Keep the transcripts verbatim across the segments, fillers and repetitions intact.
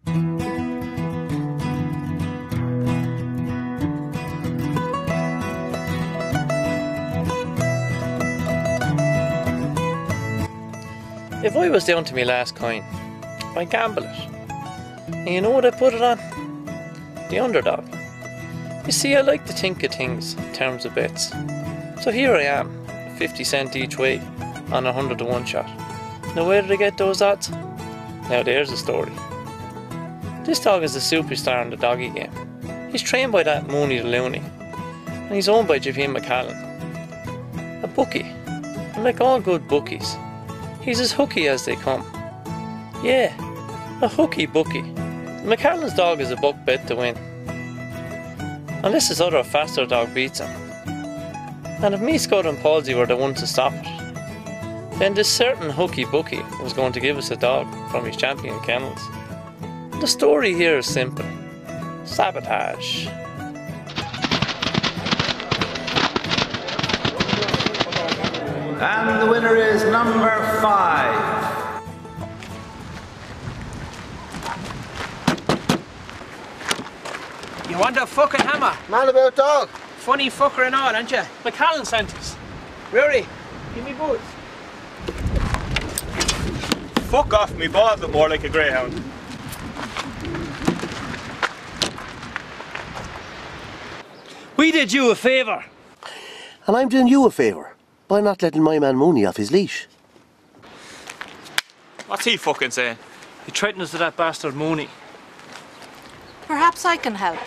If I was down to my last coin, I'd gamble it. And you know what I put it on? The underdog. You see, I like to think of things in terms of bets. So here I am, fifty cent each way on a hundred to one shot. Now where did I get those odds? Now there's the story. This dog is the superstar in the doggy game. He's trained by that Mooney the Looney, and he's owned by Javine McCallan. A bookie, and like all good bookies, he's as hooky as they come. Yeah, a hooky bookie. McCallan's dog is a buck bet to win, unless his other faster dog beats him. And if me, Scott and Palsy were the ones to stop it, then this certain hooky bookie was going to give us a dog from his champion kennels. The story here is simple. Sabotage. And the winner is number five. You want a fucking hammer? Man about dog. Funny fucker and all, aren't you? McCallan sent us. Rory, give me boots. Fuck off, me balls look more like a greyhound. We did you a favour. And I'm doing you a favour by not letting my man Mooney off his leash. What's he fucking saying? He threatened us with that bastard Mooney. Perhaps I can help.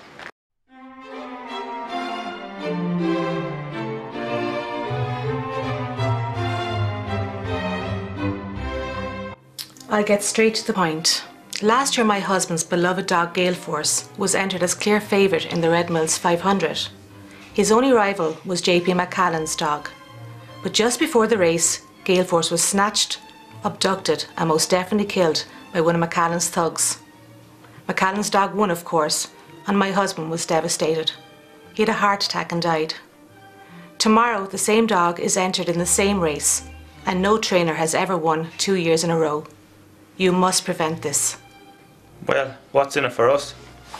I'll get straight to the point. Last year my husband's beloved dog Gale Force was entered as clear favourite in the Red Mills five hundred. His only rival was J P McCallan's dog. But just before the race, Gale Force was snatched, abducted and most definitely killed by one of McCallan's thugs. McCallan's dog won, of course, and my husband was devastated. He had a heart attack and died. Tomorrow the same dog is entered in the same race, and no trainer has ever won two years in a row. You must prevent this. Well, what's in it for us?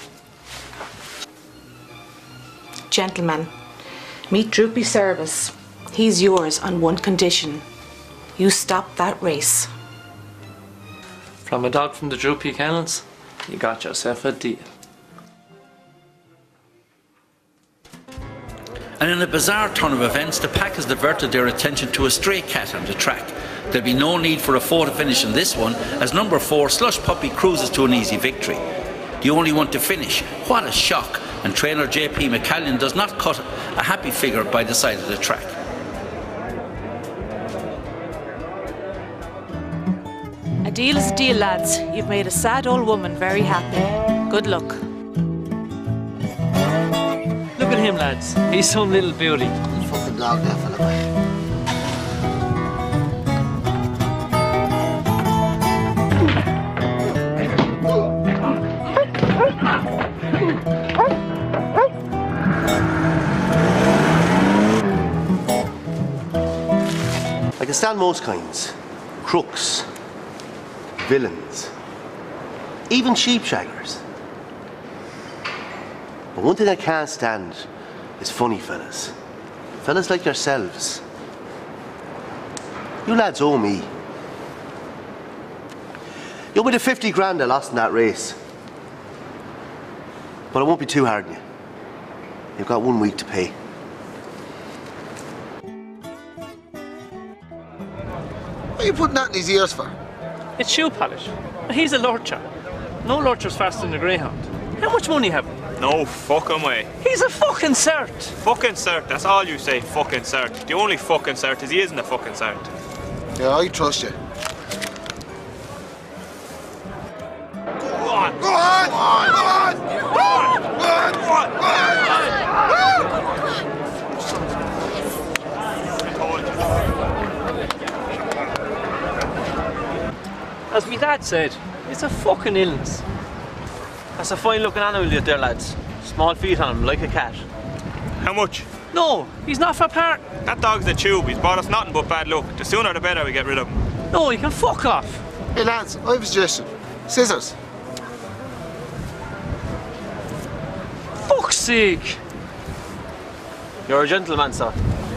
Gentlemen, meet Droopy Service. He's yours on one condition. You stop that race. From a dog from the Droopy Kennels, you got yourself a deal. And in a bizarre turn of events, the pack has diverted their attention to a stray cat on the track. There'll be no need for a photo finish in this one, as number four, Slush Puppy, cruises to an easy victory. The only one to finish. What a shock! And trainer J P McCallan does not cut a happy figure by the side of the track. A deal is a deal, lads. You've made a sad old woman very happy. Good luck. Look at him, lads. He's some little beauty. Fucking dog, that fella, boy. I can stand most kinds. Crooks, villains, even sheepshaggers. But one thing I can't stand is funny fellas. Fellas like yourselves. You lads owe me. You owe me the fifty grand I lost in that race. But I won't be too hard on you. You've got one week to pay. What are you putting that in his ears for? It's shoe polish. He's a lurcher. No lurcher's faster than a greyhound. How much money have we? No fucking way. He's a fucking cert. Fucking cert, that's all you say, fucking cert. The only fucking cert is he isn't a fucking cert. Yeah, I trust you. Go on! Go on! Go on! Go on! Go on! Go on! Go on! Go As my dad said, it's a fucking illness. That's a fine looking animal you there, lads. Small feet on him, like a cat. How much? No, he's not for part. That dog's a tube, he's brought us nothing but bad luck. The sooner the better we get rid of him. No, he can fuck off. Hey lads, I have a suggestion. Scissors. sake! You're a gentleman, sir.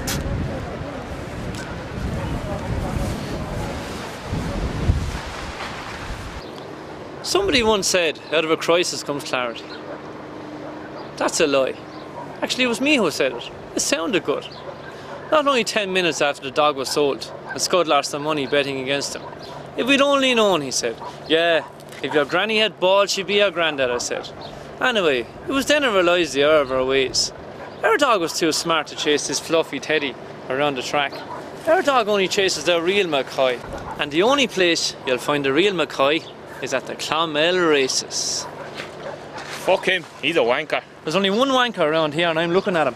Somebody once said, out of a crisis comes clarity. That's a lie. Actually, it was me who said it. It sounded good. Not only ten minutes after the dog was sold, and Scud lost some money betting against him. If we'd only known, he said. Yeah, if your granny had balls, she'd be your granddad, I said. Anyway, it was then I realised the error of our ways. Our dog was too smart to chase this fluffy teddy around the track. Our dog only chases the real McCoy. And the only place you'll find the real McCoy is at the Clonmel races. Fuck him, he's a wanker. There's only one wanker around here and I'm looking at him.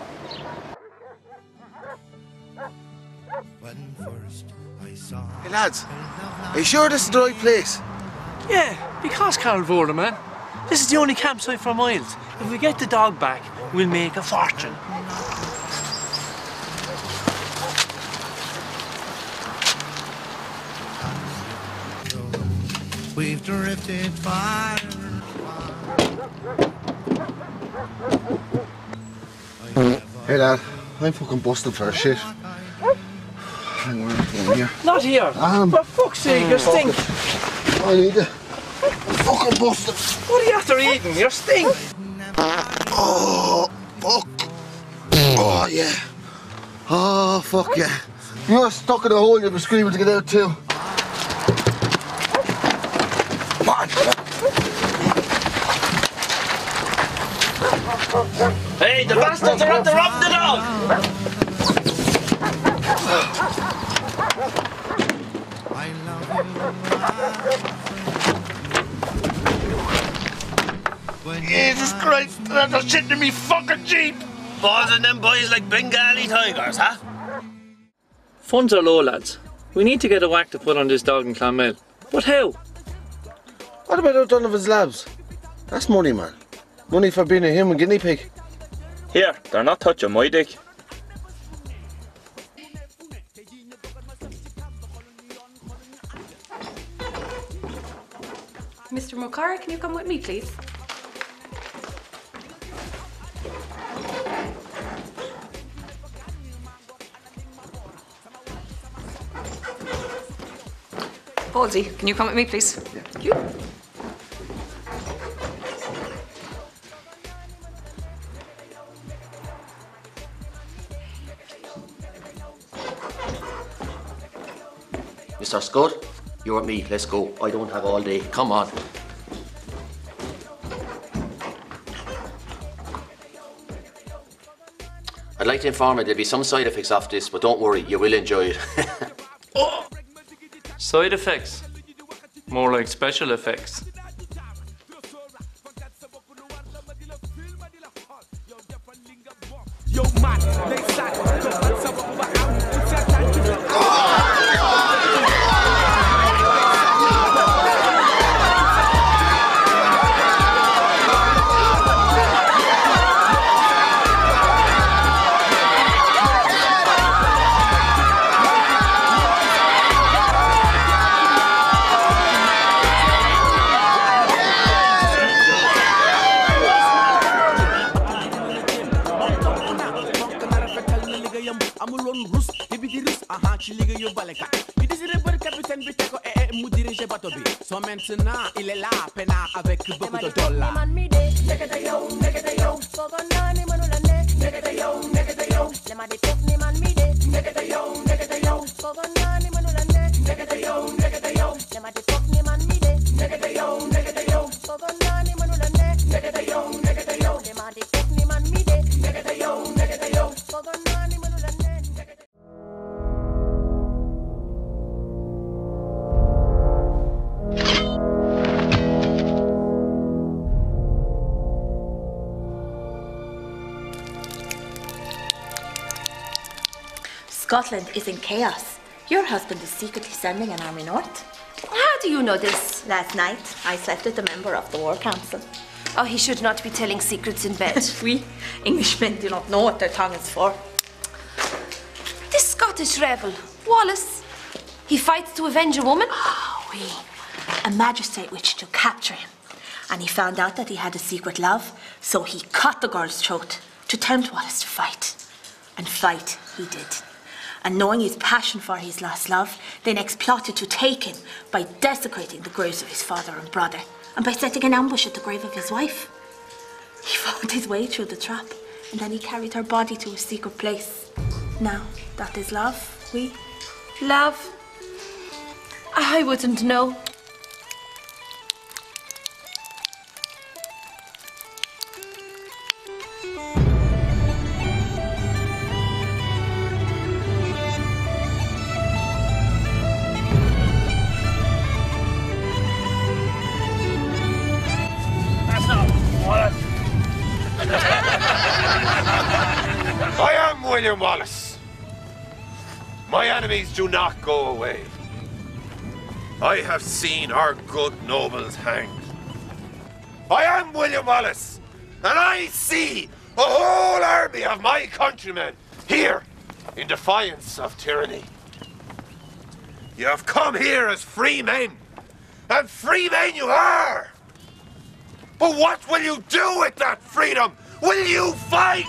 Hey lads, are you sure this is the right place? Yeah, because Carol Vorder, man. This is the only campsite for miles. If we get the dog back, we'll make a fortune. We've drifted far. Hey lad, I'm fucking busted for shit. Hang on, I'm here. Not here. Um, For fuck's sake, you stink. I need it. I'm fucking busted. What are you after eating? You stink. Oh, fuck. Oh, yeah. Oh, fuck yeah. You're stuck in a hole, you've been screaming to get out too. Come on. Hey, the bastards are after robbing the dog! Jesus Christ, that's a shit in me fucking Jeep! Balls in them boys like Bengali tigers, huh? Funds are low, lads. We need to get a whack to put on this dog in Clonmel. But how? What about O'Donovan's labs? That's money, man. Money for being a human guinea pig. Here, they're not touching my dick. Mister Mokara, can you come with me, please? Halsey, can you come with me, please? Yeah. Thank you. Mister Scud, you're with me. Let's go. I don't have all day. Come on. I'd like to inform you there'll be some side effects of this, but don't worry, you will enjoy it. Oh. Side effects? More like special effects. So maintenant, il est là, peinard avec beaucoup de dollars. Scotland is in chaos. Your husband is secretly sending an army north. How do you know this? Last night, I slept with a member of the War Council. Oh, he should not be telling secrets in bed. We Englishmen do not know what their tongue is for. This Scottish rebel, Wallace, he fights to avenge a woman? Oh, we. A magistrate wished to capture him. And he found out that he had a secret love, so he cut the girl's throat to tempt Wallace to fight. And fight he did. And knowing his passion for his lost love, they next plotted to take him by desecrating the graves of his father and brother, and by setting an ambush at the grave of his wife. He fought his way through the trap, and then he carried her body to a secret place. Now, that is love, we... Love? I wouldn't know. I am William Wallace. My enemies do not go away. I have seen our good nobles hanged. I am William Wallace, and I see a whole army of my countrymen here in defiance of tyranny. You have come here as free men, and free men you are. But what will you do with that freedom? Will you fight?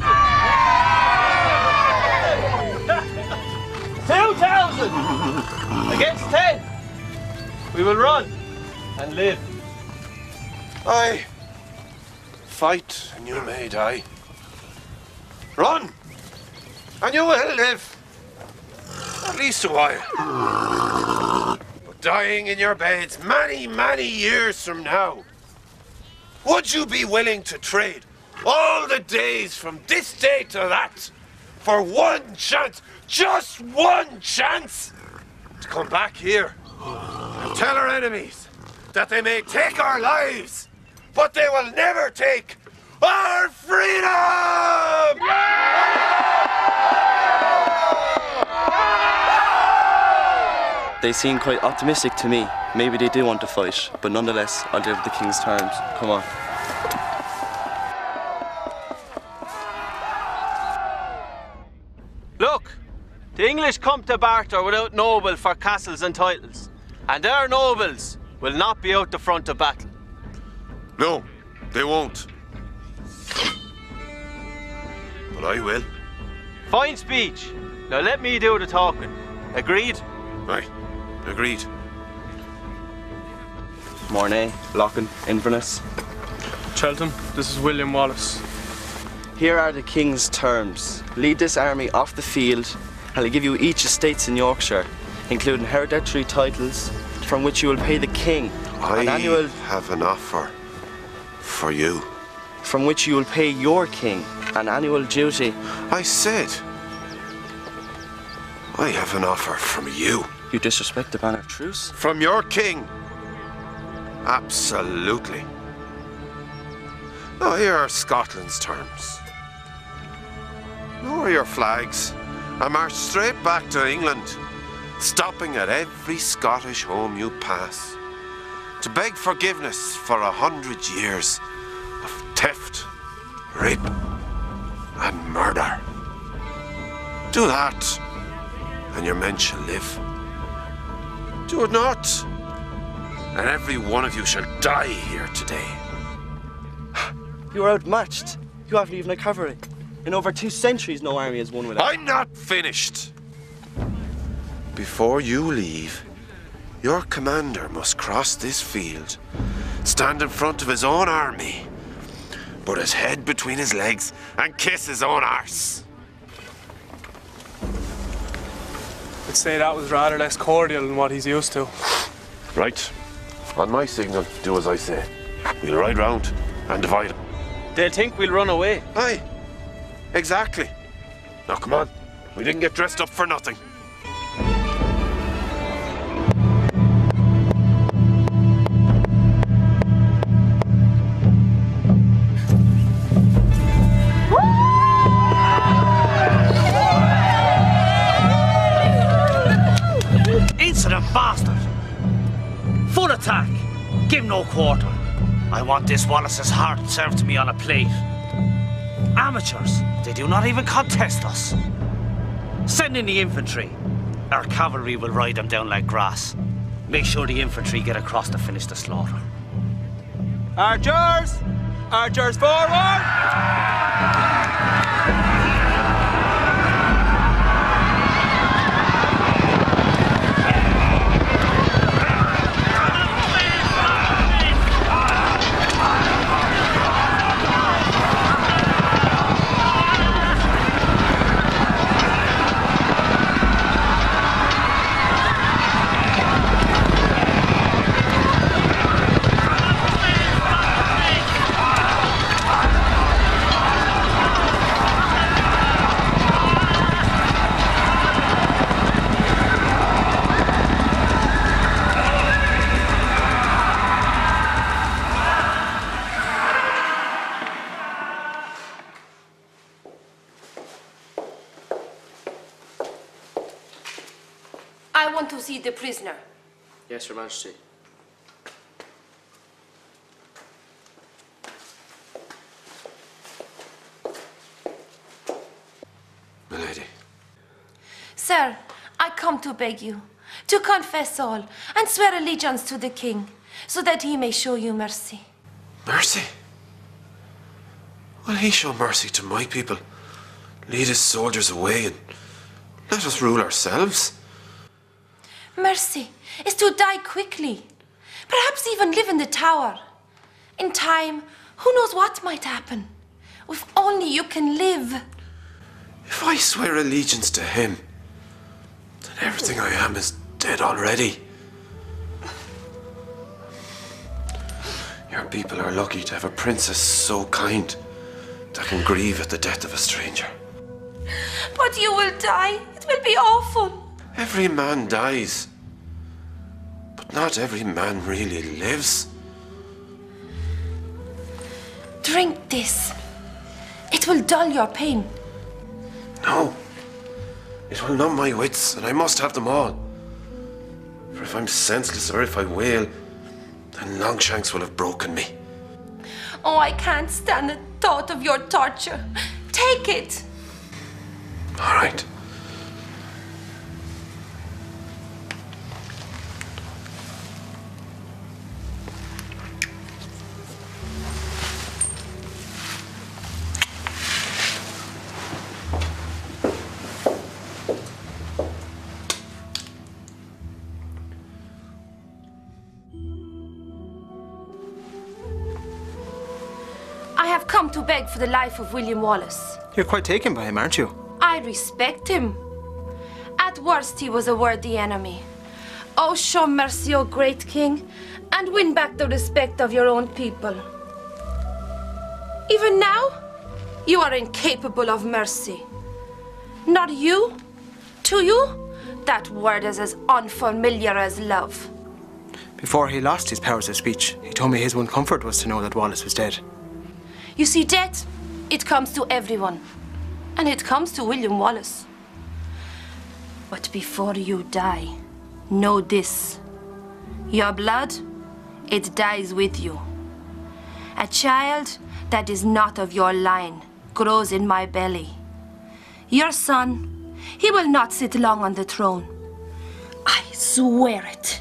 Two thousand against ten. We will run and live. Aye. Fight and you may die. Run and you will live. At least a while. But dying in your beds many, many years from now, would you be willing to trade all the days from this day to that for one chance, just one chance, to come back here and tell our enemies that they may take our lives, but they will never take our freedom! They seem quite optimistic to me. Maybe they do want to fight, but nonetheless, I'll give the king's terms. Come on. Look, the English come to barter without noble for castles and titles, and their nobles will not be out the front of battle. No, they won't. But I will. Fine speech. Now let me do the talking. Agreed? Right. Agreed. Mornay, Lochan, Inverness. Cheltenham, this is William Wallace. Here are the king's terms. Lead this army off the field, and I'll give you each estates in Yorkshire, including hereditary titles, from which you will pay the king I an annual... have an offer for you. From which you will pay your king an annual duty. I said, I have an offer from you. You disrespect the banner of truce? From your king. Absolutely. Now here are Scotland's terms. Lower your flags and march straight back to England, stopping at every Scottish home you pass, to beg forgiveness for a hundred years of theft, rape, and murder. Do that, and your men shall live. Do it not, and every one of you shall die here today. You are outmatched. You haven't even a cavalry. In over two centuries, no army has won without. I'm not finished. Before you leave, your commander must cross this field, stand in front of his own army, put his head between his legs, and kiss his own arse. I'd say that was rather less cordial than what he's used to. Right. On my signal, do as I say. We'll ride round and divide them. They'll think we'll run away. Aye. Exactly. Now come on. We didn't get dressed up for nothing. Insolent bastard! Full attack! Give no quarter. I want this Wallace's heart served to me on a plate. Amateurs, they do not even contest us. Send in the infantry. Our cavalry will ride them down like grass. Make sure the infantry get across to finish the slaughter. Archers! Archers forward! I want to see the prisoner. Yes, Your Majesty. Milady. Sir, I come to beg you to confess all and swear allegiance to the king so that he may show you mercy. Mercy? Will he show mercy to my people? Lead his soldiers away and let us rule ourselves? Mercy is to die quickly, perhaps even live in the tower. In time, who knows what might happen? If only you can live. If I swear allegiance to him, then everything I am is dead already. Your people are lucky to have a princess so kind that can grieve at the death of a stranger. But you will die. It will be awful. Every man dies, but not every man really lives. Drink this. It will dull your pain. No. It will numb my wits, and I must have them all. For if I'm senseless or if I wail, then Longshanks will have broken me. Oh, I can't stand the thought of your torture. Take it. All right. I have come to beg for the life of William Wallace. You're quite taken by him, aren't you? I respect him. At worst, he was a worthy enemy. Oh, show mercy, O great king, and win back the respect of your own people. Even now, you are incapable of mercy. Not you? To you, that word is as unfamiliar as love. Before he lost his powers of speech, he told me his one comfort was to know that Wallace was dead. You see, death, it comes to everyone. And it comes to William Wallace. But before you die, know this. Your blood, it dies with you. A child that is not of your line grows in my belly. Your son, he will not sit long on the throne. I swear it.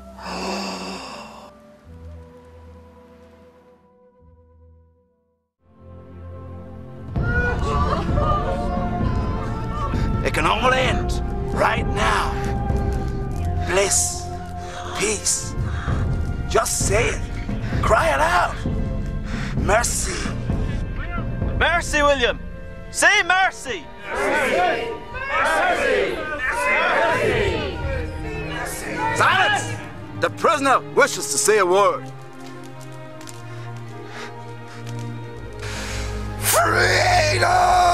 It can all end right now. Bliss, peace. Just say it. Cry it out. Mercy. Mercy, William. Say mercy. Mercy. Mercy. Mercy. Silence! The prisoner wishes to say a word. Freedom!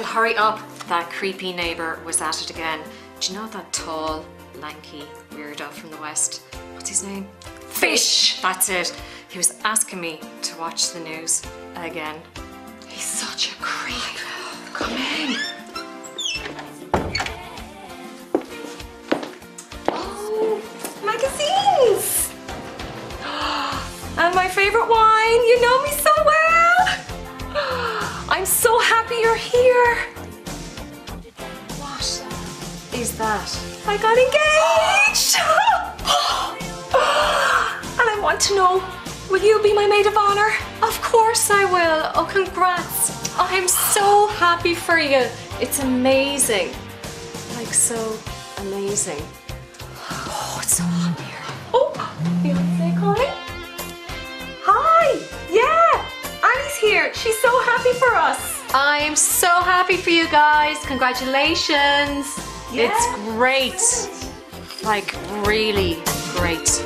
hurry up. That creepy neighbour was at it again. Do you know that tall, lanky weirdo from the west? What's his name? Fish! That's it. He was asking me to watch the news again. He's such a creep. Come in. Oh, magazines! And my favourite wine. You know me so well. I'm so happy you're here. What is that? I got engaged! And I want to know, will you be my maid of honour? Of course I will. Oh, congrats. I'm so happy for you. It's amazing. Like, so amazing. Oh, it's so hot here. Oh, Beyonce calling? Hi. Yeah, Annie's here. She's so happy for us. I am so happy for you guys. Congratulations. Yeah. It's great. Like, really great.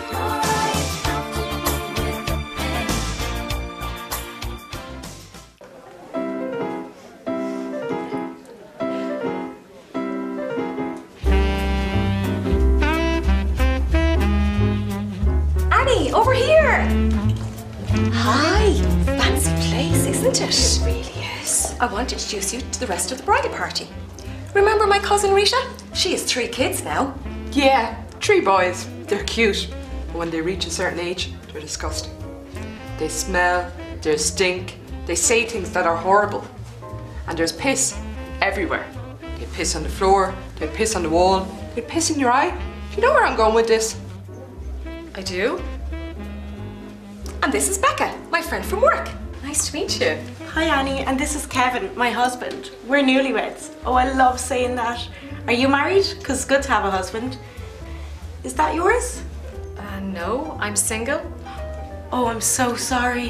Annie, over here. Hi. Fancy place, isn't it? It really is. I want to introduce you to the rest of the bridal party. Remember my cousin Rita? She has three kids now. Yeah, three boys. They're cute. But when they reach a certain age, they're disgusting. They smell, they stink, they say things that are horrible. And there's piss everywhere. They piss on the floor, they piss on the wall, they piss in your eye. Do you know where I'm going with this? I do. And this is Becca, my friend from work. Nice to meet you. Hi Annie, and this is Kevin, my husband. We're newlyweds. Oh, I love saying that. Are you married? Because it's good to have a husband. Is that yours? Uh, no, I'm single. Oh, I'm so sorry.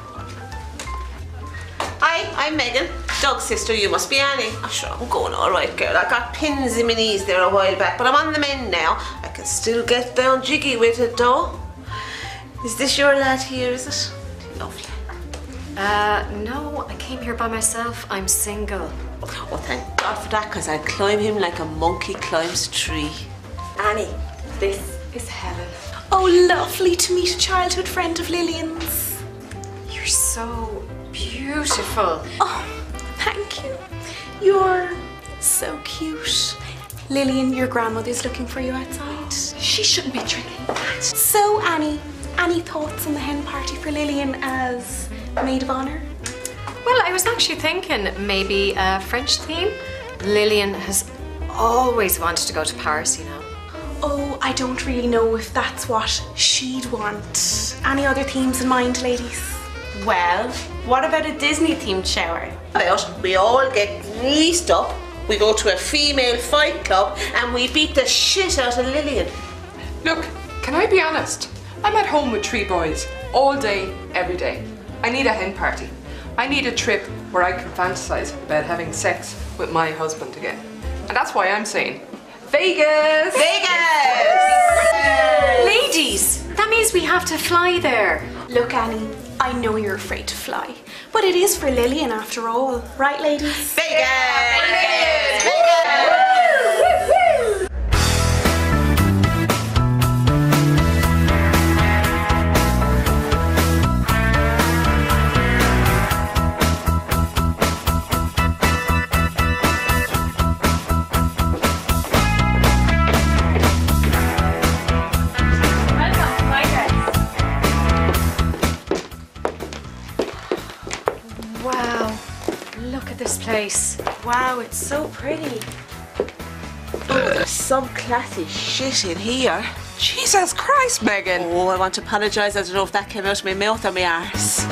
Hi, I'm Megan. Doug's sister, you must be Annie. Oh, sure, I'm going all right, girl. I got pins in my knees there a while back, but I'm on the mend now. I can still get down jiggy with it, though. Is this your lad here, is it? Lovely. Uh, no, I came here by myself. I'm single. Oh, thank God for that, because I'd climb him like a monkey climbs a tree. Annie, this is Helen. Oh, lovely to meet a childhood friend of Lillian's. You're so beautiful. Oh, thank you. You're so cute. Lillian, your grandmother's looking for you outside. She shouldn't be drinking that. So, Annie, any thoughts on the hen party for Lillian as maid of honour? Well, I was actually thinking maybe a French theme. Lillian has always wanted to go to Paris, you know. Oh, I don't really know if that's what she'd want. Any other themes in mind, ladies? Well, what about a Disney-themed shower? About we all get greased up, we go to a female fight club, and we beat the shit out of Lillian. Look, can I be honest? I'm at home with three boys, all day, every day. I need a hen party. I need a trip where I can fantasize about having sex with my husband again. And that's why I'm saying, Vegas! Vegas! Ladies, that means we have to fly there. Look, Annie, I know you're afraid to fly, but it is for Lillian after all. Right, ladies? Vegas! Vegas! Vegas! Place. Wow, it's so pretty. Oh, there's some classy shit in here. Jesus Christ, Megan. Oh, I want to apologise. I don't know if that came out of my mouth or my arse.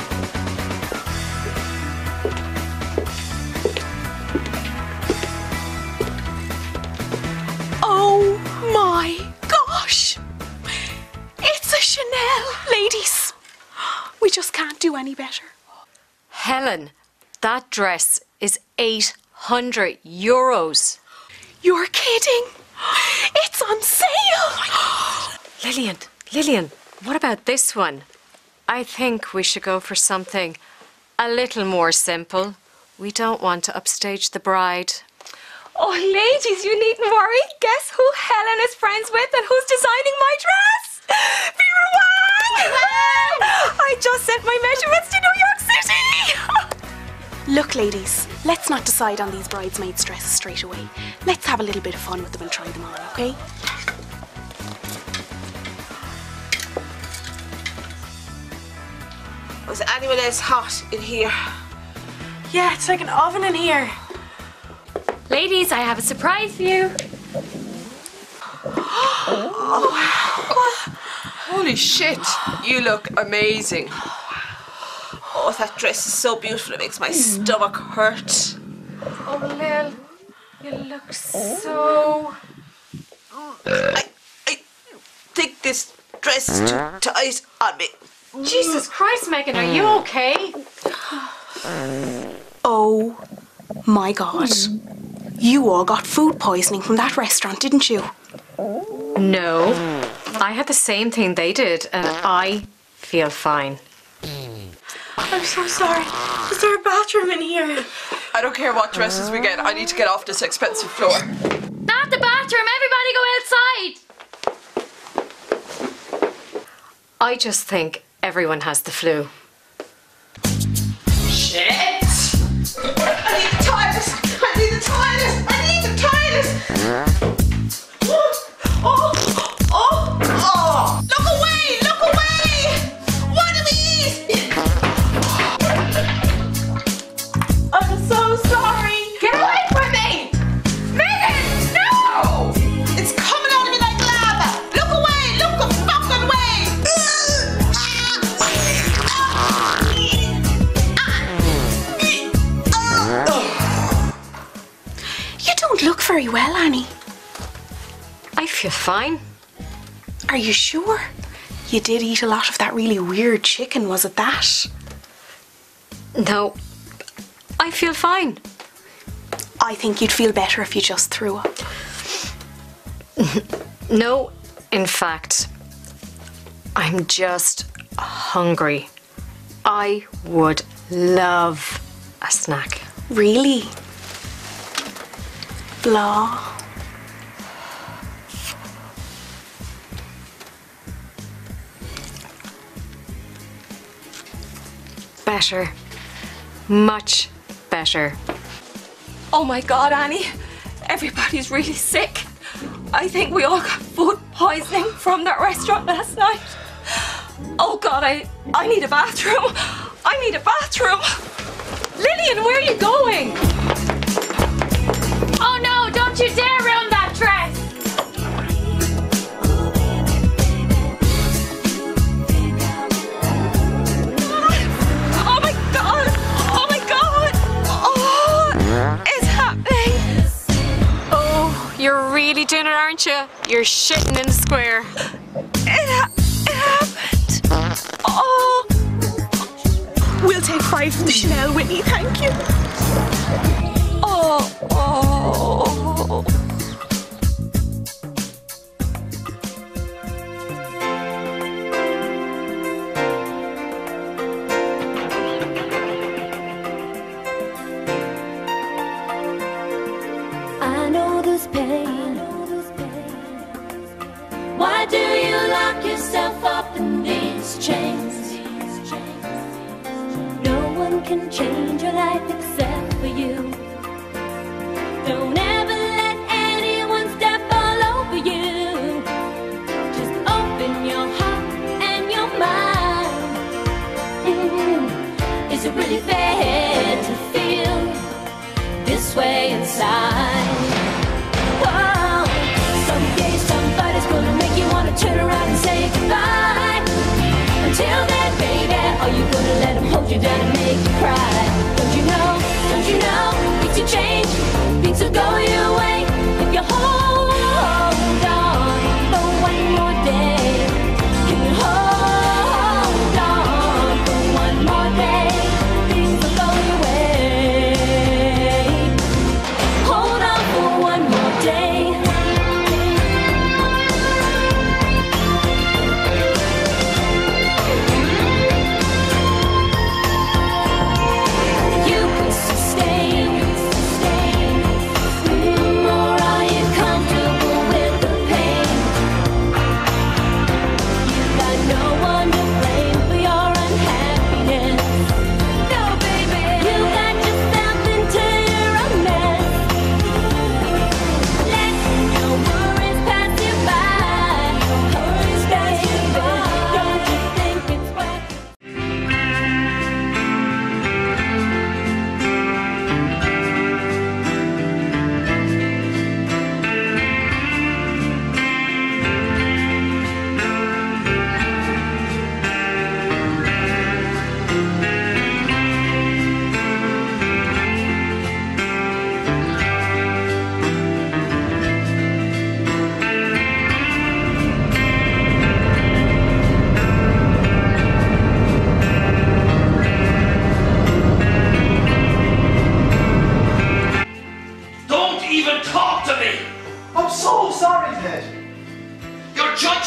Oh my gosh! It's a Chanel, ladies. We just can't do any better. Helen, that dress is eight hundred euros. You're kidding? It's on sale! Oh my God. Lillian, Lillian, what about this one? I think we should go for something a little more simple. We don't want to upstage the bride. Oh, ladies, you needn't worry. Guess who Helen is friends with and who's designing my dress? Peter Wang! I just sent my measurements to New York City! Look, ladies, let's not decide on these bridesmaids' dresses straight away. Let's have a little bit of fun with them and try them on, okay? Was anyone else hot in here? Yeah, it's like an oven in here. Ladies, I have a surprise for you. Oh, wow. Holy shit, you look amazing. Oh, that dress is so beautiful, it makes my stomach hurt. Oh, Lil, you look so... I, I think this dress is too tight on me. Jesus Christ, Megan, are you okay? Oh my God. You all got food poisoning from that restaurant, didn't you? No. I had the same thing they did, and I feel fine. I'm so sorry. Is there a bathroom in here? I don't care what dresses we get. I need to get off this expensive floor. Not the bathroom. Everybody go outside. I just think everyone has the flu. Shit! I need the toilet! I need the toilet! I need the toilet! Oh! Oh! Oh! Look away! Look away! What do we eat? I'm so sorry! Get away from me! Megan! No! It's coming out of me like lava! Look away! Look the fucking way! You don't look very well, Annie. I feel fine. Are you sure? You did eat a lot of that really weird chicken, was it that? No, I feel fine. I think you'd feel better if you just threw up. No, in fact, I'm just hungry. I would love a snack. Really? Blah. Better. Much better. Oh my God, Annie. Everybody's really sick. I think we all got food poisoning from that restaurant last night. Oh God, I, I need a bathroom. I need a bathroom. Lillian, where are you going? Oh no, don't you dare ruin that dress. Oh my God. Oh my God. Oh, it's happening. Oh, you're really doing it, aren't you? You're shitting in the square. It, ha it happened. Oh. We'll take five from the Chanel, Whitney, thank you. Oh, oh. I know this pain. Why do you lock yourself up in these chains? No one can change your life except for you. Don't ever let anyone step all over you. Just open your heart and your mind. Mm-hmm. Is it really fair to feel this way inside? Whoa. Someday somebody's gonna make you wanna turn around and say goodbye. Until then, baby, are you gonna let him hold you down and make you cry? Don't you know, don't you know, things will change, things will go your way if you hold on for one more day. You can hold on for one more day, things will go your way. Hold on for one more day. You can sustain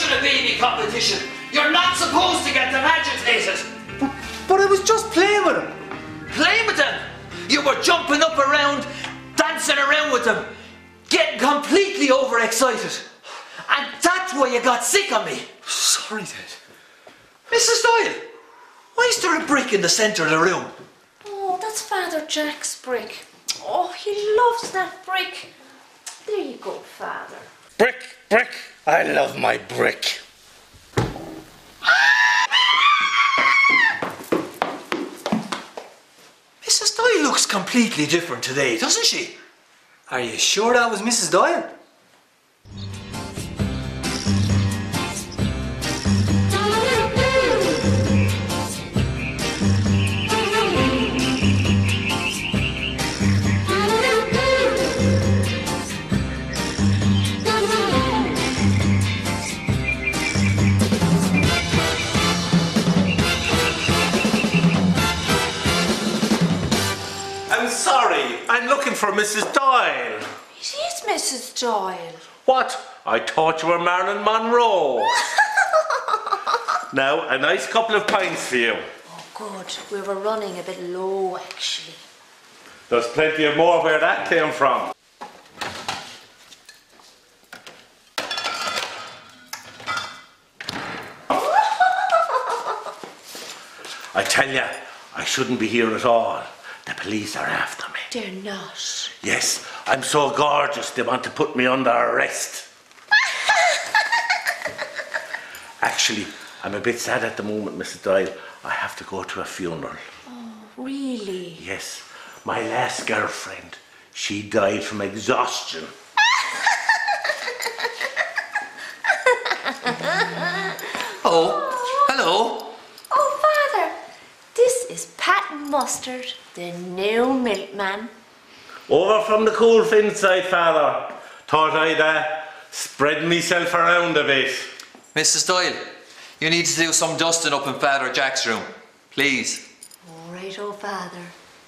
watching a baby competition. You're not supposed to get them agitated. But, but I was just playing with them. Playing with them? You were jumping up around, dancing around with them, getting completely overexcited. And that's why you got sick on me. Sorry, Dad. Missus Doyle, why is there a brick in the centre of the room? Oh, that's Father Jack's brick. Oh, he loves that brick. There you go, Father. Brick, brick. I love my brick. Missus Doyle looks completely different today, doesn't she? Are you sure that was Missus Doyle? I'm looking for Missus Doyle. It is Missus Doyle. What? I thought you were Marilyn Monroe. Now, a nice couple of pints for you. Oh, good. We were running a bit low, actually. There's plenty of more where that came from. I tell you, I shouldn't be here at all. The police are after me. They're not. Yes, I'm so gorgeous they want to put me under arrest. Actually, I'm a bit sad at the moment, Missus Doyle. I have to go to a funeral. Oh, really? Yes, my last girlfriend. She died from exhaustion. Oh, hello. Oh, Father, this is Pat Mustard, the new milkman. Over from the cool fin side, Father. Thought I'd uh, spread myself around a bit. Missus Doyle, you need to do some dusting up in Father Jack's room. Please. All right, oh, Father.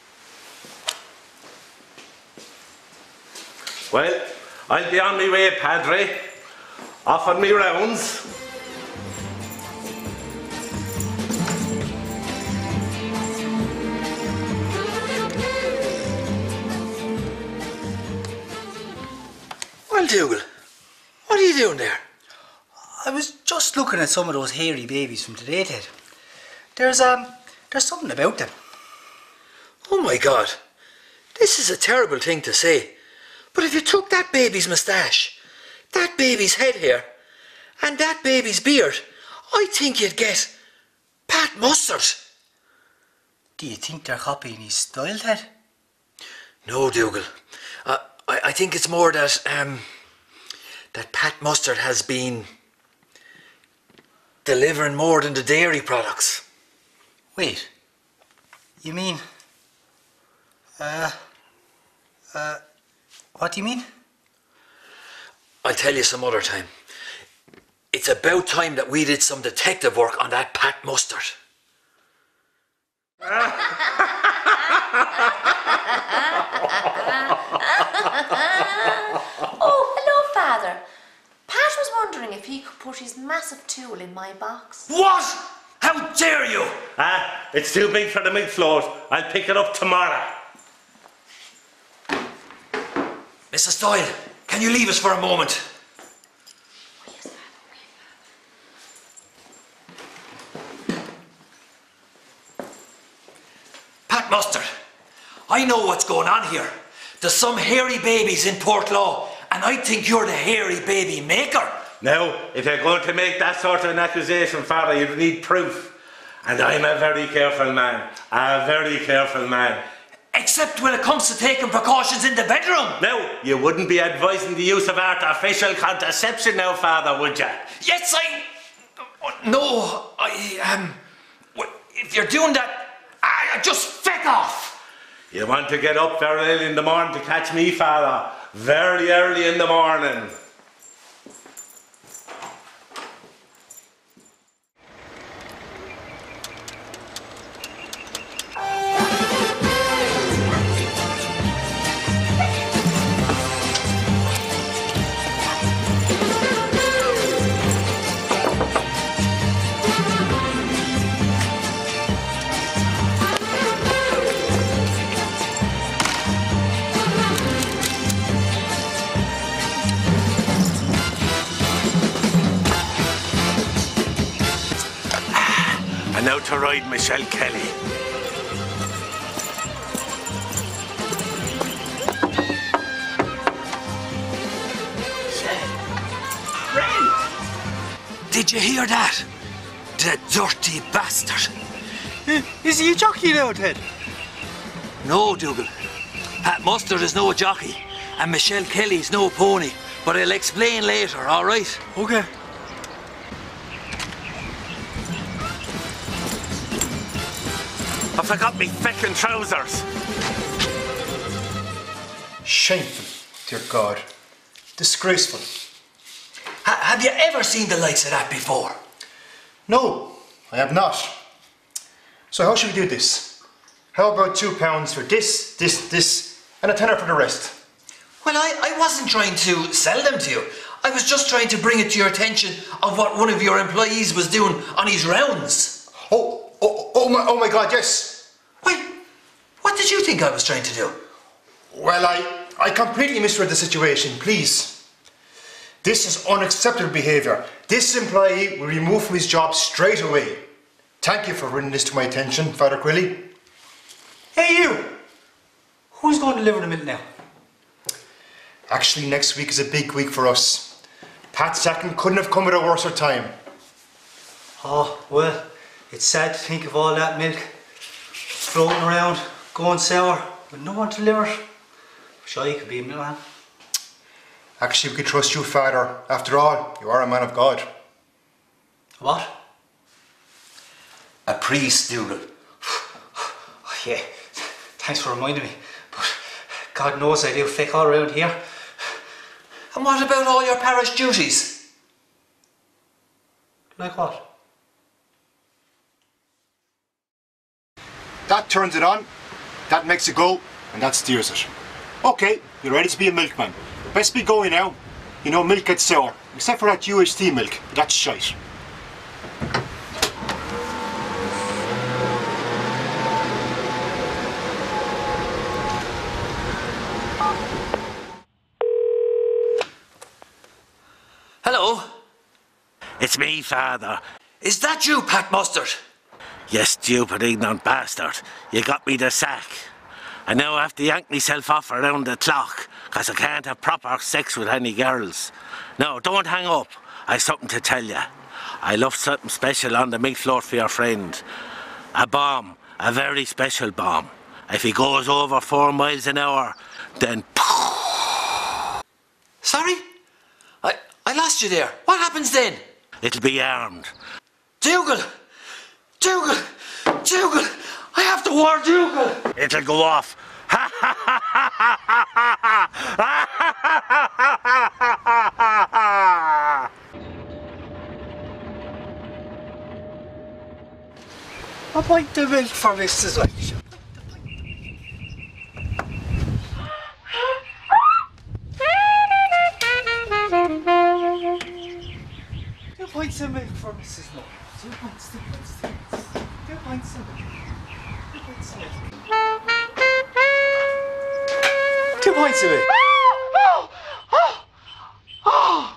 Well, I'll be on my way, Padre. Off on me rounds. Well, Dougal, what are you doing there? I was just looking at some of those hairy babies from today, Ted. There's, um, there's something about them. Oh my God, this is a terrible thing to say, but if you took that baby's moustache, that baby's head hair, and that baby's beard, I think you'd get Pat Mustard. Do you think they're copying his style, Ted? No, Dougal. Uh, I, I think it's more that, um, that Pat Mustard has been delivering more than the dairy products. Wait, you mean, uh, uh, what do you mean? I'll tell you some other time. It's about time that we did some detective work on that Pat Mustard. Oh, hello, Father. Pat was wondering if he could put his massive tool in my box. What? How dare you? Ah, it's too big for the milk float. I'll pick it up tomorrow. Missus Doyle, can you leave us for a moment? Pat Mustard, I know what's going on here. There's some hairy babies in Portlaw, and I think you're the hairy baby maker. Now, if you're going to make that sort of an accusation, Father, you need proof. And I'm a very careful man. A very careful man. Except when it comes to taking precautions in the bedroom. Now, you wouldn't be advising the use of artificial contraception now, Father, would you? Yes, I... No, I... um. If you're doing that, I just feck off. You want to get up very early in the morning to catch me, Father. Very early in the morning. And now to ride Michelle Kelly. Did you hear that? The dirty bastard. Is he a jockey now, Ted? No, Dougal. Pat Mustard is no jockey, and Michelle Kelly's no pony. But I'll explain later, all right? Okay. I forgot me feckin' trousers. Shameful, dear God. Disgraceful. Ha have you ever seen the likes of that before? No, I have not. So how should we do this? How about two pounds for this, this, this, and a tenner for the rest? Well, I, I wasn't trying to sell them to you. I was just trying to bring it to your attention of what one of your employees was doing on his rounds. Oh, oh, oh my, oh my God, yes. Wait, what did you think I was trying to do? Well, I, I completely misread the situation, please. This is unacceptable behaviour. This employee will be removed from his job straight away. Thank you for bringing this to my attention, Father Quilly. Hey you! Who's going to deliver the milk now? Actually, next week is a big week for us. Pat Sacken couldn't have come at a worse time. Oh, well, it's sad to think of all that milk floating around, going sour, with no one to deliver it. Sure, you could be a milkman. Actually, we could trust you, Father. After all, you are a man of God. What? A priest, Dougal. Yeah, thanks for reminding me. But God knows I do feck all around here. And what about all your parish duties? Like what? That turns it on, that makes it go, and that steers it. Okay, you're ready to be a milkman. Best be going now. You know milk gets sour, except for that U H T milk, but that's shite. Hello? It's me, Father. Is that you, Pat Mustard? You stupid ignorant bastard. You got me the sack. I now have to yank myself off around the clock, because I can't have proper sex with any girls. No, don't hang up. I've something to tell you. I left something special on the milk float for your friend. A bomb. A very special bomb. If he goes over four miles an hour, then... Sorry? I, I lost you there. What happens then? It'll be armed. Dougal! Dougal! Dougal! I have to warn Dougal! It'll go off. A pint of milk for Missus Welch. Two pints of milk for Missus Welch. Two pints, two pints, two pints. Two pints of milk. Two pints of milk. Two pints of milk. Oh! Oh! Oh!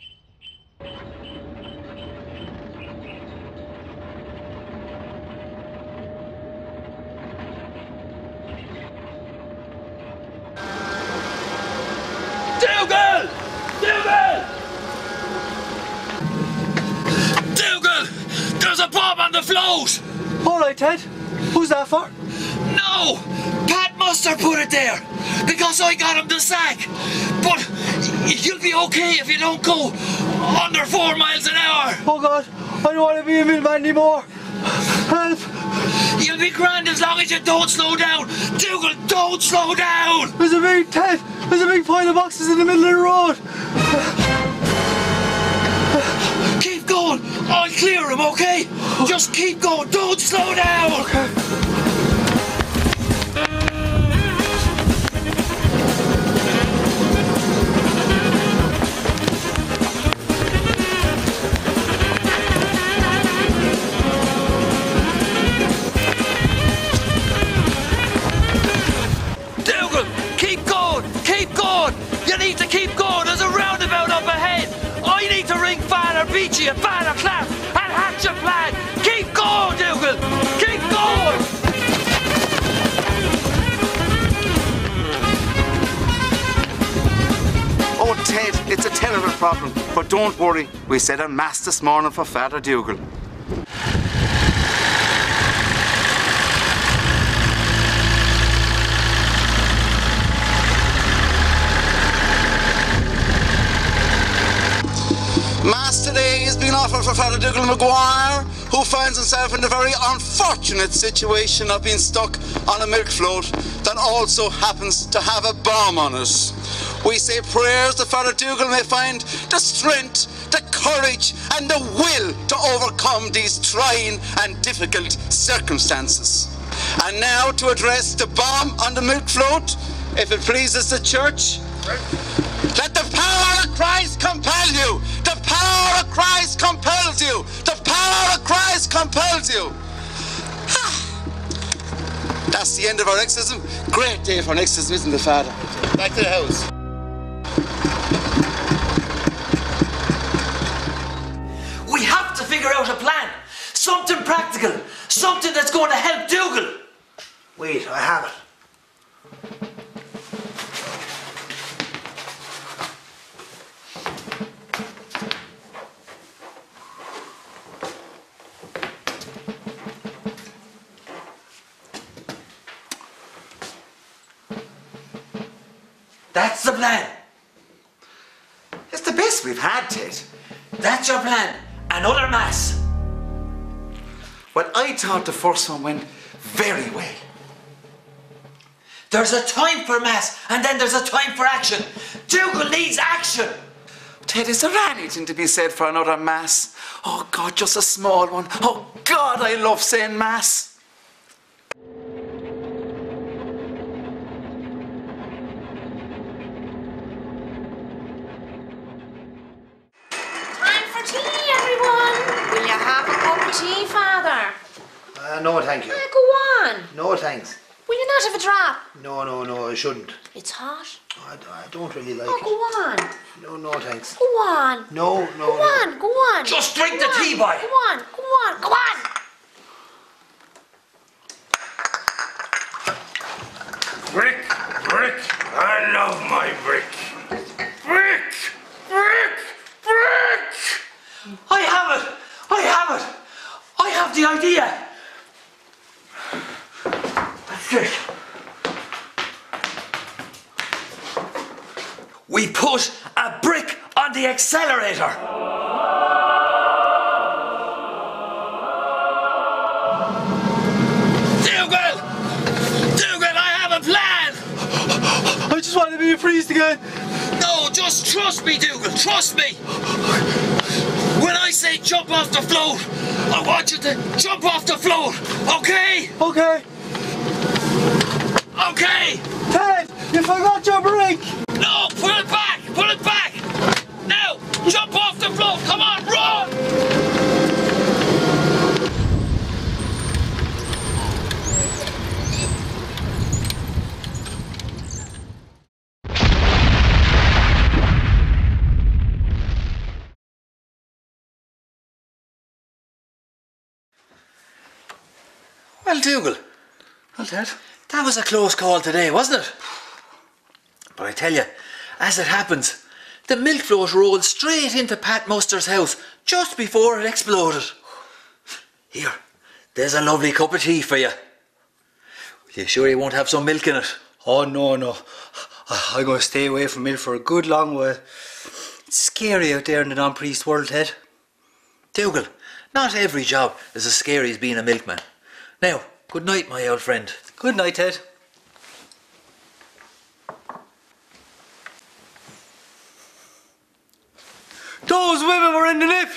Dougal! Dougal! Dougal! There's a bomb on the float! All right, Ted. Who's that for? No! Pat Mustard put it there! Because I got him the sack! But you'll be okay if you don't go under four miles an hour! Oh God, I don't want to be a milkman anymore! Help! You'll be grand as long as you don't slow down! Dougal, don't slow down! There's a big Ted! There's a big pile of boxes in the middle of the road! Keep going! I'll clear him, okay? Just keep going, don't slow down! Okay. Dougal, keep going! Keep going! You need to keep going! There's a roundabout up ahead! I need to ring Father Beachy and Father Clapp and hatch a plan! Keep going, Dougal! hell of a problem. But don't worry, we said a mass this morning for Father Dougal. Mass today is being offered for Father Dougal Maguire, who finds himself in the very unfortunate situation of being stuck on a milk float that also happens to have a bomb on it. We say prayers that Father Dougal may find the strength, the courage and the will to overcome these trying and difficult circumstances. And now to address the bomb on the milk float, if it pleases the church, let the power of Christ compel you! The power of Christ compels you! The power of Christ compels you! That's the end of our exorcism. Great day for an exorcism, isn't it, Father? Back to the house. We have to figure out a plan. Something practical. Something that's going to help Dougal. Wait, I have it. That's the plan. It's the best we've had, Ted. That's your plan. Another mass. Well, I thought the first one went very well. There's a time for mass, and then there's a time for action. Dougal needs action. Ted, is there anything to be said for another mass? Oh God, just a small one. Oh God, I love saying mass. Tea, Father. Uh, no, thank you. Ah, go on. No, thanks. Will you not have a drop? No, no, no, I shouldn't. It's hot. I, I don't really like oh, it. go on. No, no, thanks. Go on. No, no, Go no. on, go on. Just drink go the on. tea, boy. Go on, go on, go on. Brick, brick, I love my brick. Brick, brick, brick. I have it. I have it. I have the idea. That's it. We put a brick on the accelerator. Dougal! Dougal, I have a plan! I just want to be a priest again. No, just trust me, Dougal, trust me. When I say jump off the float, I want you to jump off the float, okay? Okay. Okay! Ted, you forgot your brick! No, put it back! Put it back! Now, jump off the float! Come on, run! Well, Dougal. Well, Ted. That was a close call today, wasn't it? But I tell you, as it happens, the milk float rolled straight into Pat Muster's house just before it exploded. Here, there's a lovely cup of tea for you. You sure you won't have some milk in it? Oh, no, no. I'm going to stay away from milk for a good long while. It's scary out there in the non-priest world, Ted. Dougal, not every job is as scary as being a milkman. Now, good night, my old friend. Good night, Ted. Those women were in the nip!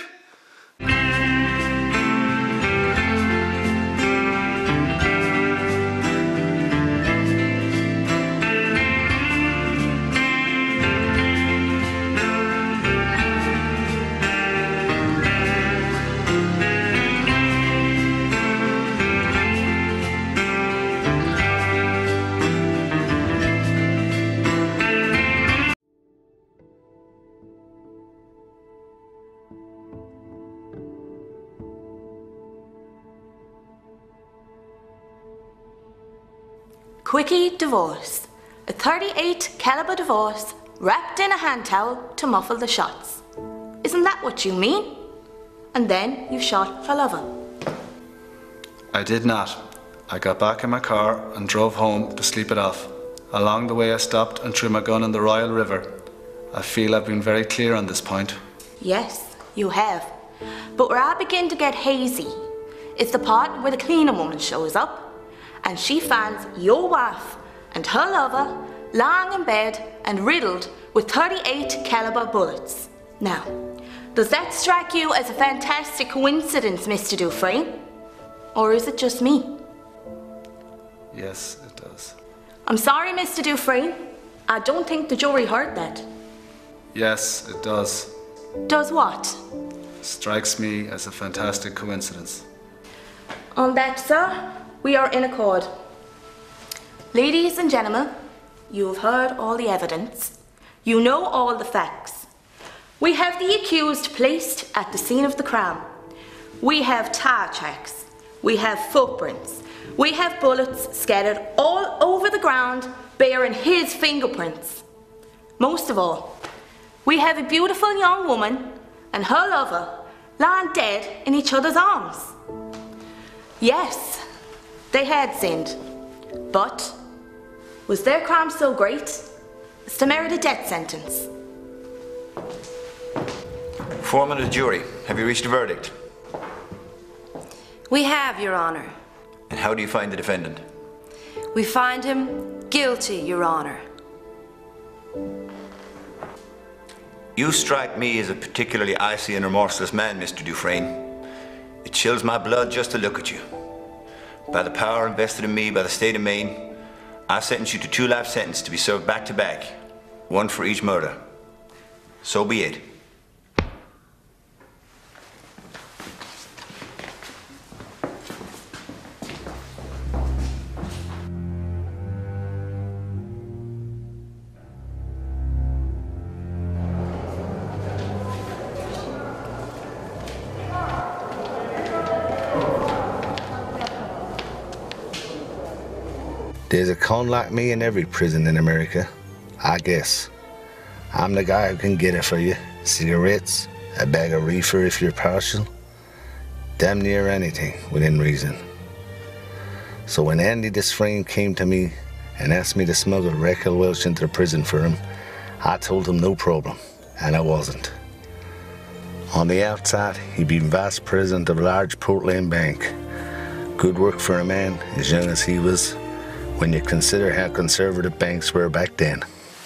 Quickie divorce. A thirty-eight caliber divorce wrapped in a hand towel to muffle the shots. Isn't that what you mean? And then you shot her lover. I did not. I got back in my car and drove home to sleep it off. Along the way I stopped and threw my gun in the Royal River. I feel I've been very clear on this point. Yes, you have. But where I begin to get hazy is the part where the cleaning woman shows up and she finds your wife and her lover lying in bed and riddled with thirty-eight caliber bullets. Now, does that strike you as a fantastic coincidence, Mister Dufresne? Or is it just me? Yes, it does. I'm sorry, Mister Dufresne. I don't think the jury heard that. Yes, it does. Does what? Strikes me as a fantastic coincidence. On that, sir, we are in accord. Ladies and gentlemen, you have heard all the evidence. You know all the facts. We have the accused placed at the scene of the crime. We have tire tracks. We have footprints. We have bullets scattered all over the ground bearing his fingerprints. Most of all, we have a beautiful young woman and her lover lying dead in each other's arms. Yes, they had sinned, but was their crime so great as to merit a death sentence? Foreman of the jury, have you reached a verdict? We have, Your Honor. And how do you find the defendant? We find him guilty, Your Honor. You strike me as a particularly icy and remorseless man, Mister Dufresne. It chills my blood just to look at you. By the power invested in me by the state of Maine, I sentence you to two life sentences to be served back to back, one for each murder. So be it. There's a con like me in every prison in America, I guess. I'm the guy who can get it for you. Cigarettes, a bag of reefer if you're partial. Damn near anything within reason. So when Andy Dufresne came to me and asked me to smuggle Raquel Welch into the prison for him, I told him no problem, and I wasn't. On the outside, he'd been vice president of a large Portland bank. Good work for a man as young as he was, when you consider how conservative banks were back then.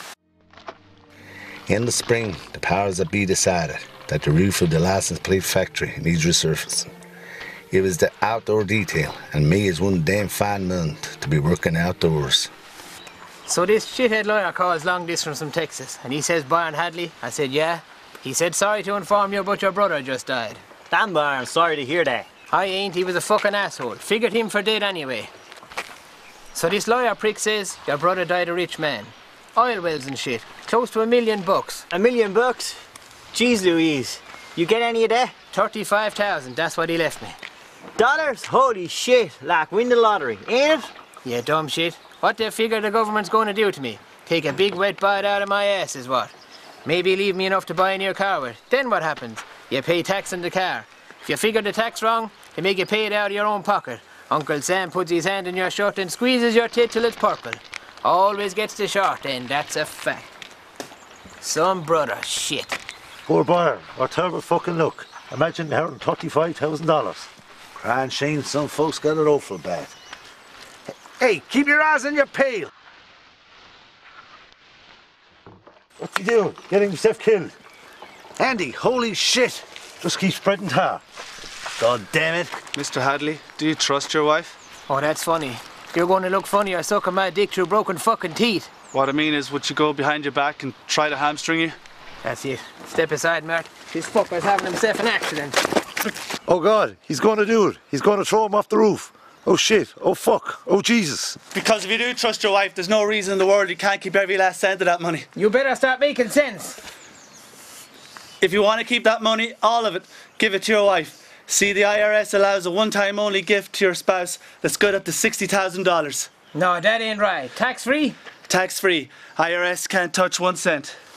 In the spring, the powers that be decided that the roof of the license plate factory needs resurfacing. It was the outdoor detail, and me is one damn fine month to be working outdoors. So this shithead lawyer calls long distance from Texas, and he says, Byron Hadley? I said, yeah. He said, sorry to inform you, but your brother just died. Damn, Byron, I'm sorry to hear that. I ain't, he was a fucking asshole. Figured him for dead anyway. So this lawyer prick says, your brother died a rich man. Oil wells and shit. Close to a million bucks. A million bucks? Jeez Louise. You get any of that? thirty-five thousand, that's what he left me. Dollars? Holy shit. Like win the lottery, ain't it? Yeah, dumb shit. What they figure the government's going to do to me? Take a big wet bite out of my ass is what? Maybe leave me enough to buy a new car with. Then what happens? You pay tax on the car. If you figure the tax wrong, they make you pay it out of your own pocket. Uncle Sam puts his hand in your shirt and squeezes your tit till it's purple. Always gets the short end, that's a fact. Some brother shit. Poor Byron, what terrible fucking luck. Imagine inheriting thirty-five thousand dollars. Crying shame, some folks got it awful bad. Hey, keep your eyes on your pail. What's he doing? Getting himself killed. Andy, holy shit. Just keep spreading tar. God damn it. Mister Hadley, do you trust your wife? Oh, that's funny. You're going to look funny or sucking my dick through broken fucking teeth. What I mean is, would she go behind your back and try to hamstring you? That's it. Step aside, Mert. This fucker's having himself an accident. Oh God, he's going to do it. He's going to throw him off the roof. Oh shit, oh fuck, oh Jesus. Because if you do trust your wife, there's no reason in the world you can't keep every last cent of that money. You better start making sense. If you want to keep that money, all of it, give it to your wife. See, the I R S allows a one-time only gift to your spouse that's good up to sixty thousand dollars. No, that ain't right. Tax-free? Tax-free. I R S can't touch one cent.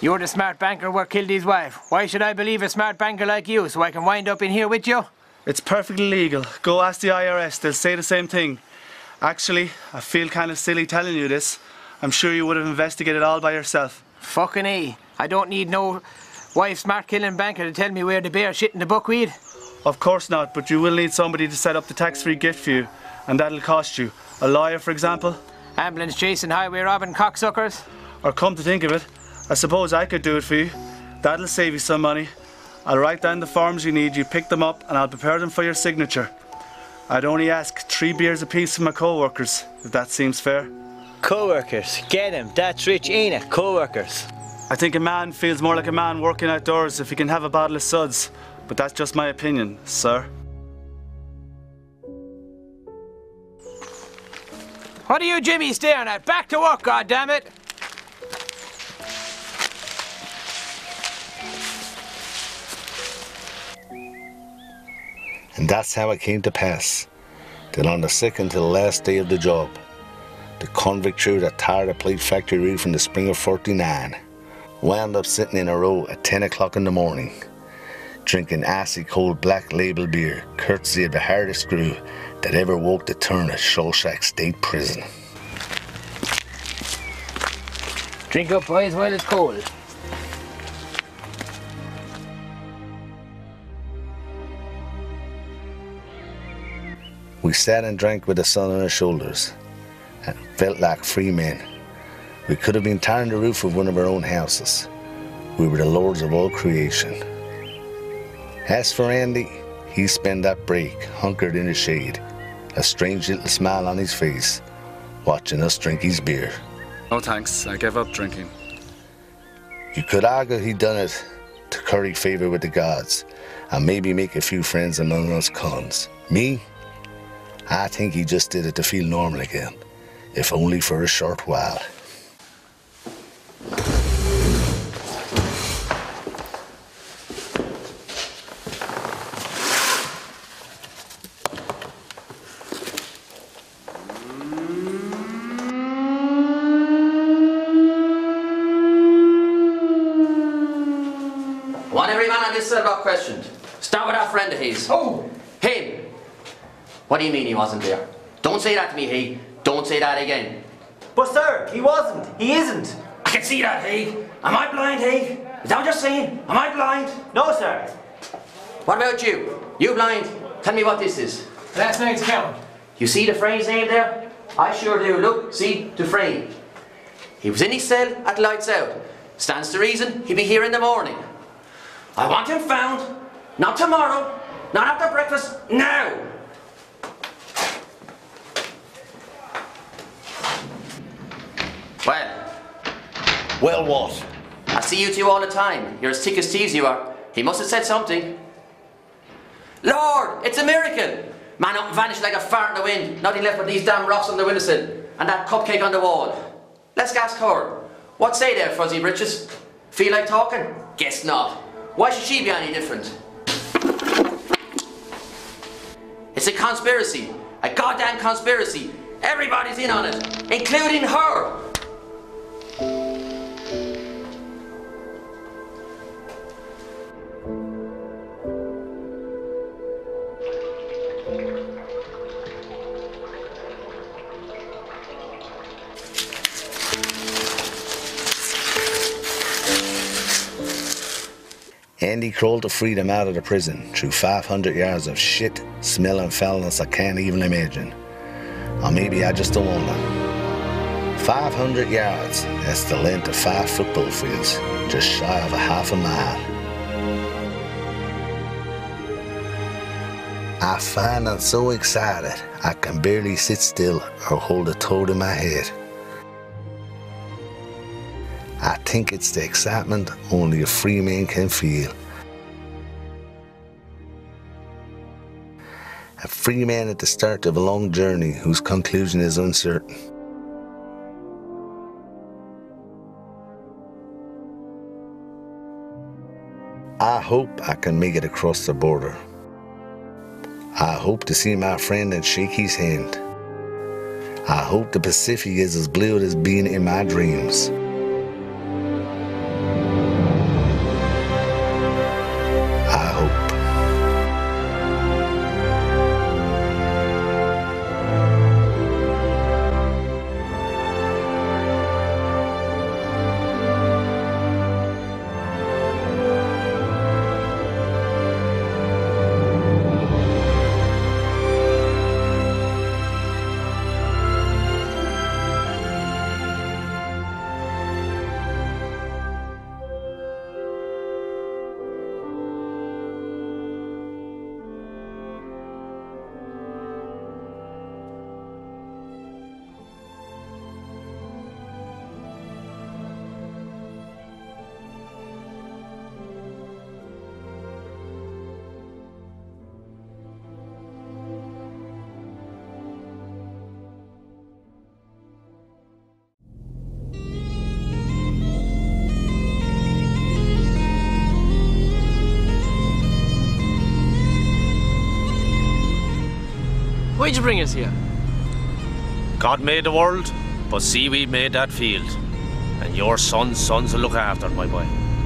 You're the smart banker who killed his wife. Why should I believe a smart banker like you so I can wind up in here with you? It's perfectly legal. Go ask the I R S, they'll say the same thing. Actually, I feel kind of silly telling you this. I'm sure you would have investigated all by yourself. Fucking A. I don't need no wife smart killing banker to tell me where the bear shit in the buckwheat. Of course not, but you will need somebody to set up the tax-free gift for you, and that'll cost you. A lawyer, for example. Ambulance chasing, highway robbing cocksuckers. Or come to think of it, I suppose I could do it for you. That'll save you some money. I'll write down the forms you need, you pick them up, and I'll prepare them for your signature. I'd only ask three beers apiece from my co-workers, if that seems fair. Co-workers, get him. That's rich, ain't it? Co-workers. I think a man feels more like a man working outdoors if he can have a bottle of suds. But that's just my opinion, sir. What are you Jimmy staring at? Back to work, goddammit! And that's how it came to pass, that on the second to the last day of the job, the convict crew that tore the plate factory roof in the spring of forty-nine wound up sitting in a row at ten o'clock in the morning, drinking icy cold black label beer, courtesy of the hardest crew that ever walked the turn of Shawshank State Prison. Drink up, boys, while it's cold. We sat and drank with the sun on our shoulders and felt like free men. We could have been tearing the roof of one of our own houses. We were the lords of all creation. As for Andy, he spent that break hunkered in the shade, a strange little smile on his face, watching us drink his beer. No thanks, I gave up drinking. You could argue he done it to curry favour with the gods and maybe make a few friends among us cons. Me? I think he just did it to feel normal again, if only for a short while. I want every man on this set about questioned. Start with our friend of his. Oh! Him! What do you mean he wasn't there? Don't say that to me, he. Don't say that again. But sir, he wasn't. He isn't. I can see that, he. Am I blind, he? Is that what you're saying? Am I blind? No, sir. What about you? You blind? Tell me what this is. Last night's count. You see Dufresne's name there? I sure do. Look, see, Dufresne. He was in his cell at lights out. Stands to reason he'll be here in the morning. I want him found. Not tomorrow. Not after breakfast. Now! Well. Well what? I see you two all the time. You're as thick as thieves, you are. He must have said something. Lord, it's a miracle! Man up and vanished like a fart in the wind. Nothing left but these damn rocks on the windowsill and that cupcake on the wall. Let's ask her. What say there, Fuzzy Britches? Feel like talking? Guess not. Why should she be any different? It's a conspiracy. A goddamn conspiracy. Everybody's in on it, including her. Andy crawled to freedom out of the prison through five hundred yards of shit, smell and foulness I can't even imagine. Or maybe I just don't want to. five hundred yards, that's the length of five football fields, just shy of a half a mile. I find I'm so excited I can barely sit still or hold a toad in my head. I think it's the excitement only a free man can feel. A free man at the start of a long journey whose conclusion is uncertain. I hope I can make it across the border. I hope to see my friend and shake his hand. I hope the Pacific is as blue as being in my dreams. Why'd you bring us here? God made the world, but seaweed made that field. And your son's sons will look after it, my boy.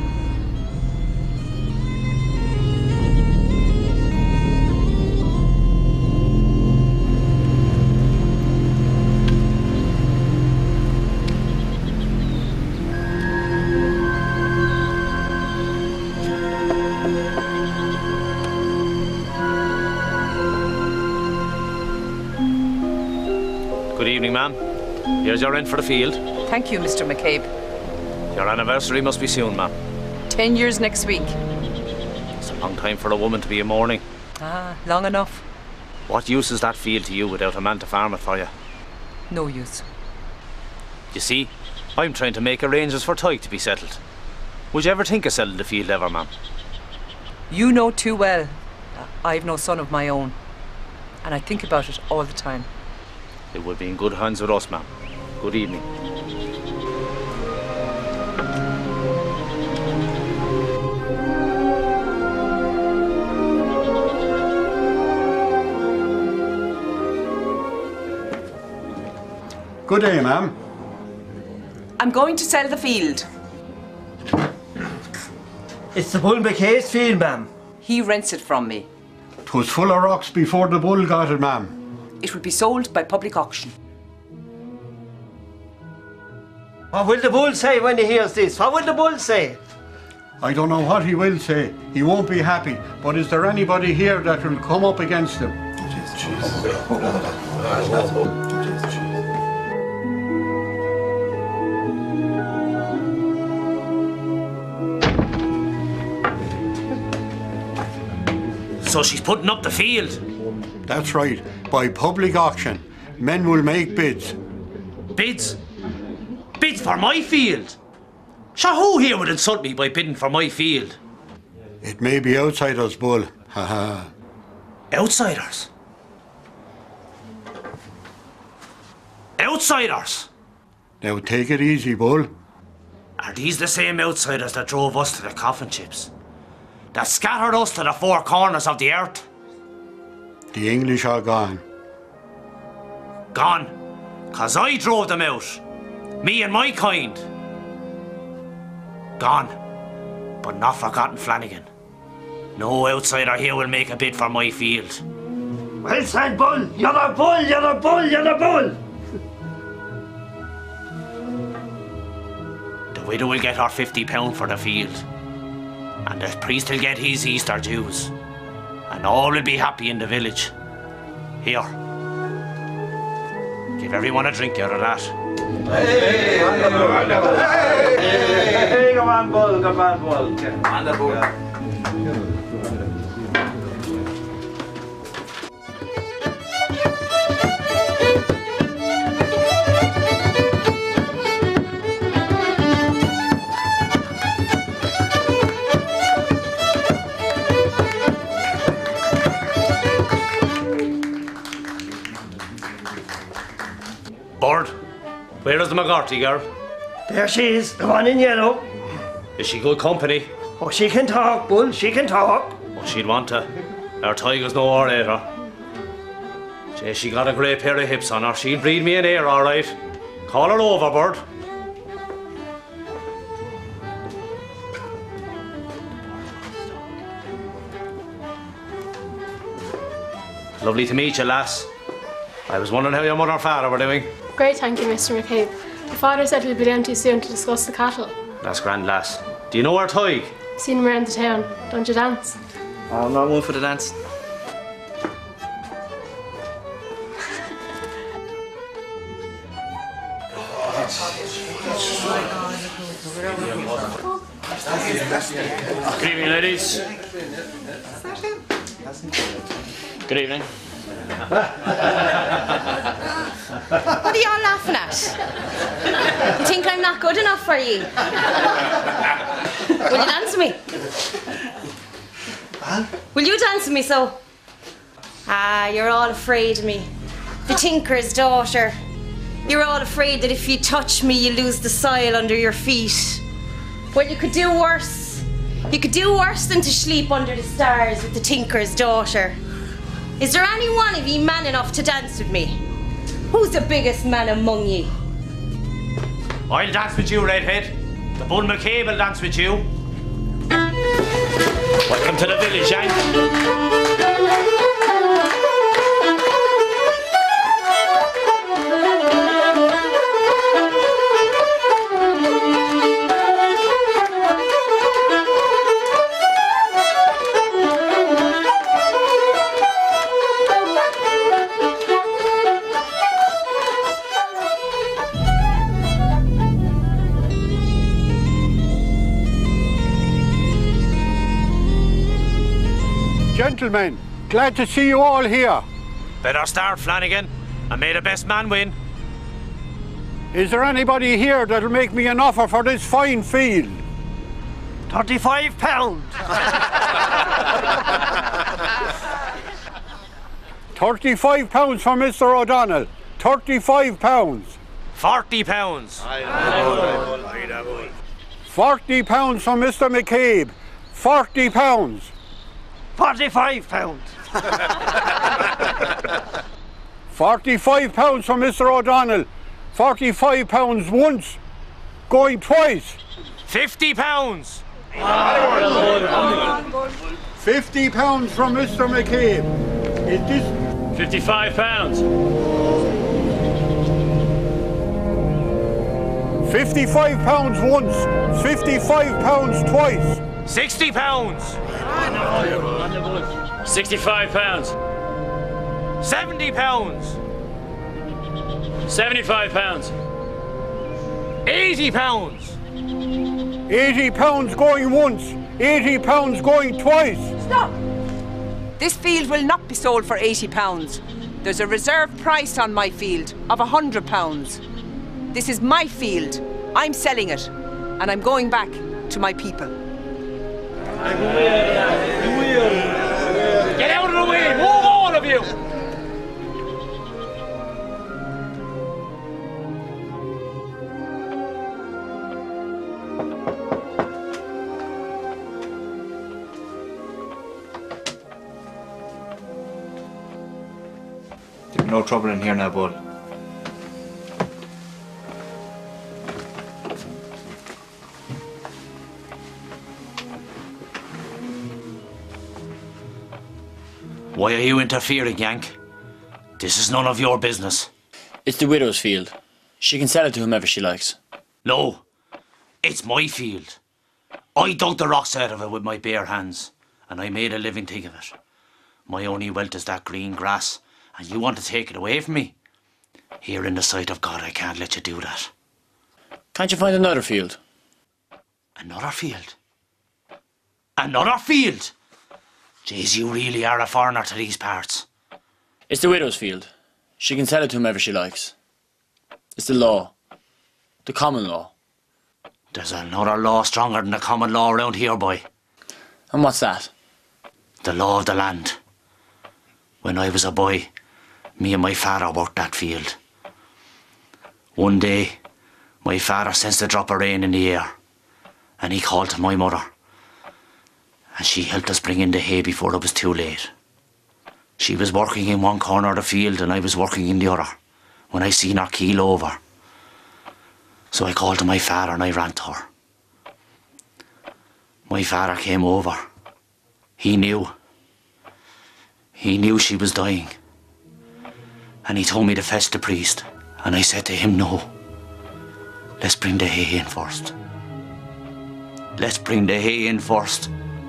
Good evening, ma'am. Here's your rent for the field. Thank you, Mister McCabe. Your anniversary must be soon, ma'am. Ten years next week. It's a long time for a woman to be in mourning. Ah, long enough. What use is that field to you without a man to farm it for you? No use. You see, I'm trying to make arrangements for Tyke to be settled. Would you ever think of selling the field ever, ma'am? You know too well. I've no son of my own. And I think about it all the time. It would be in good hands with us, ma'am. Good evening. Good day, ma'am. I'm going to sell the field. It's the Bull McKay's field, ma'am. He rents it from me. 'Twas full of rocks before the bull got it, ma'am. It will be sold by public auction. What will the bull say when he hears this? What will the bull say? I don't know what he will say. He won't be happy. But is there anybody here that will come up against him? So she's putting up the field? That's right. By public auction. Men will make bids. Bids? Bids for my field? Sure, who here would insult me by bidding for my field? It may be outsiders, Bull. Ha ha. Outsiders? Outsiders? Now take it easy, Bull. Are these the same outsiders that drove us to the coffin chips? That scattered us to the four corners of the earth? The English are gone. Gone? 'Cause I drove them out. Me and my kind. Gone. But not forgotten, Flanagan. No outsider here will make a bid for my field. Well said, Bull. You're the bull, you're the bull, you're the bull. The widow will get her fifty pounds for the field. And the priest will get his Easter dues. And all will be happy in the village. Here. Give everyone a drink out of that. Hey, hey, come on, Bull, come on, Bull. Come on, the Bull. Bird, where is the McGarty girl? There she is, the one in yellow. Is she good company? Oh, she can talk, Bull, she can talk. Oh, she'd want to. Our Tiger's no orator. Jay, she got a great pair of hips on her. She'll breed me an ear, all right. Call her over, Bird. Lovely to meet you, lass. I was wondering how your mother and father were doing. Great, thank you, Mister McCabe. Your father said he'll be down too soon to discuss the cattle. That's grand, lass. Do you know our Tig? Seen him around the town. Don't you dance? I'm not one for the dance. Good evening, ladies. Good evening. What are you all laughing at? You think I'm not good enough for you? Will you dance with me? Will you dance with me, so? Ah, you're all afraid of me. The tinker's daughter. You're all afraid that if you touch me, you lose the soil under your feet. Well, you could do worse. You could do worse than to sleep under the stars with the tinker's daughter. Is there any one of ye man enough to dance with me? Who's the biggest man among ye? I'll dance with you, redhead. The Bull McCabe will dance with you. Welcome to the village, eh? Gentlemen, glad to see you all here. Better start, Flanagan, and may the best man win. Is there anybody here that'll make me an offer for this fine field? Thirty-five pounds. Thirty-five pounds for Mister O'Donnell. Thirty-five pounds. Forty pounds. Forty pounds for Mister McCabe. Forty pounds. Forty-five pounds. Forty-five pounds for Mister O'Donnell. Forty-five pounds once. Going twice. Fifty pounds. Fifty pounds from Mister McCabe. Is this Fifty-five pounds. Fifty-five pounds once. Fifty-five pounds twice. Sixty pounds. Sixty-five pounds. Seventy pounds. Seventy-five pounds. Eighty pounds. Eighty pounds going once. Eighty pounds going twice. Stop! This field will not be sold for eighty pounds. There's a reserve price on my field of one hundred pounds. This is my field. I'm selling it. And I'm going back to my people. Get out of the way! Move, all of you! There's no trouble in here now, bud. Why are you interfering, Yank? This is none of your business. It's the widow's field. She can sell it to whomever she likes. No, it's my field. I dug the rocks out of it with my bare hands, and I made a living thing of it. My only wealth is that green grass, and you want to take it away from me? Here in the sight of God, I can't let you do that. Can't you find another field? Another field? Another field? Jeez, you really are a foreigner to these parts. It's the widow's field. She can sell it to whomever she likes. It's the law. The common law. There's another law stronger than the common law around here, boy. And what's that? The law of the land. When I was a boy, me and my father worked that field. One day, my father sensed a drop of rain in the air, and he called to my mother. And she helped us bring in the hay before it was too late. She was working in one corner of the field and I was working in the other when I seen her keel over. So I called to my father and I ran to her. My father came over. He knew. He knew she was dying. And he told me to fetch the priest. And I said to him, no. Let's bring the hay in first. Let's bring the hay in first.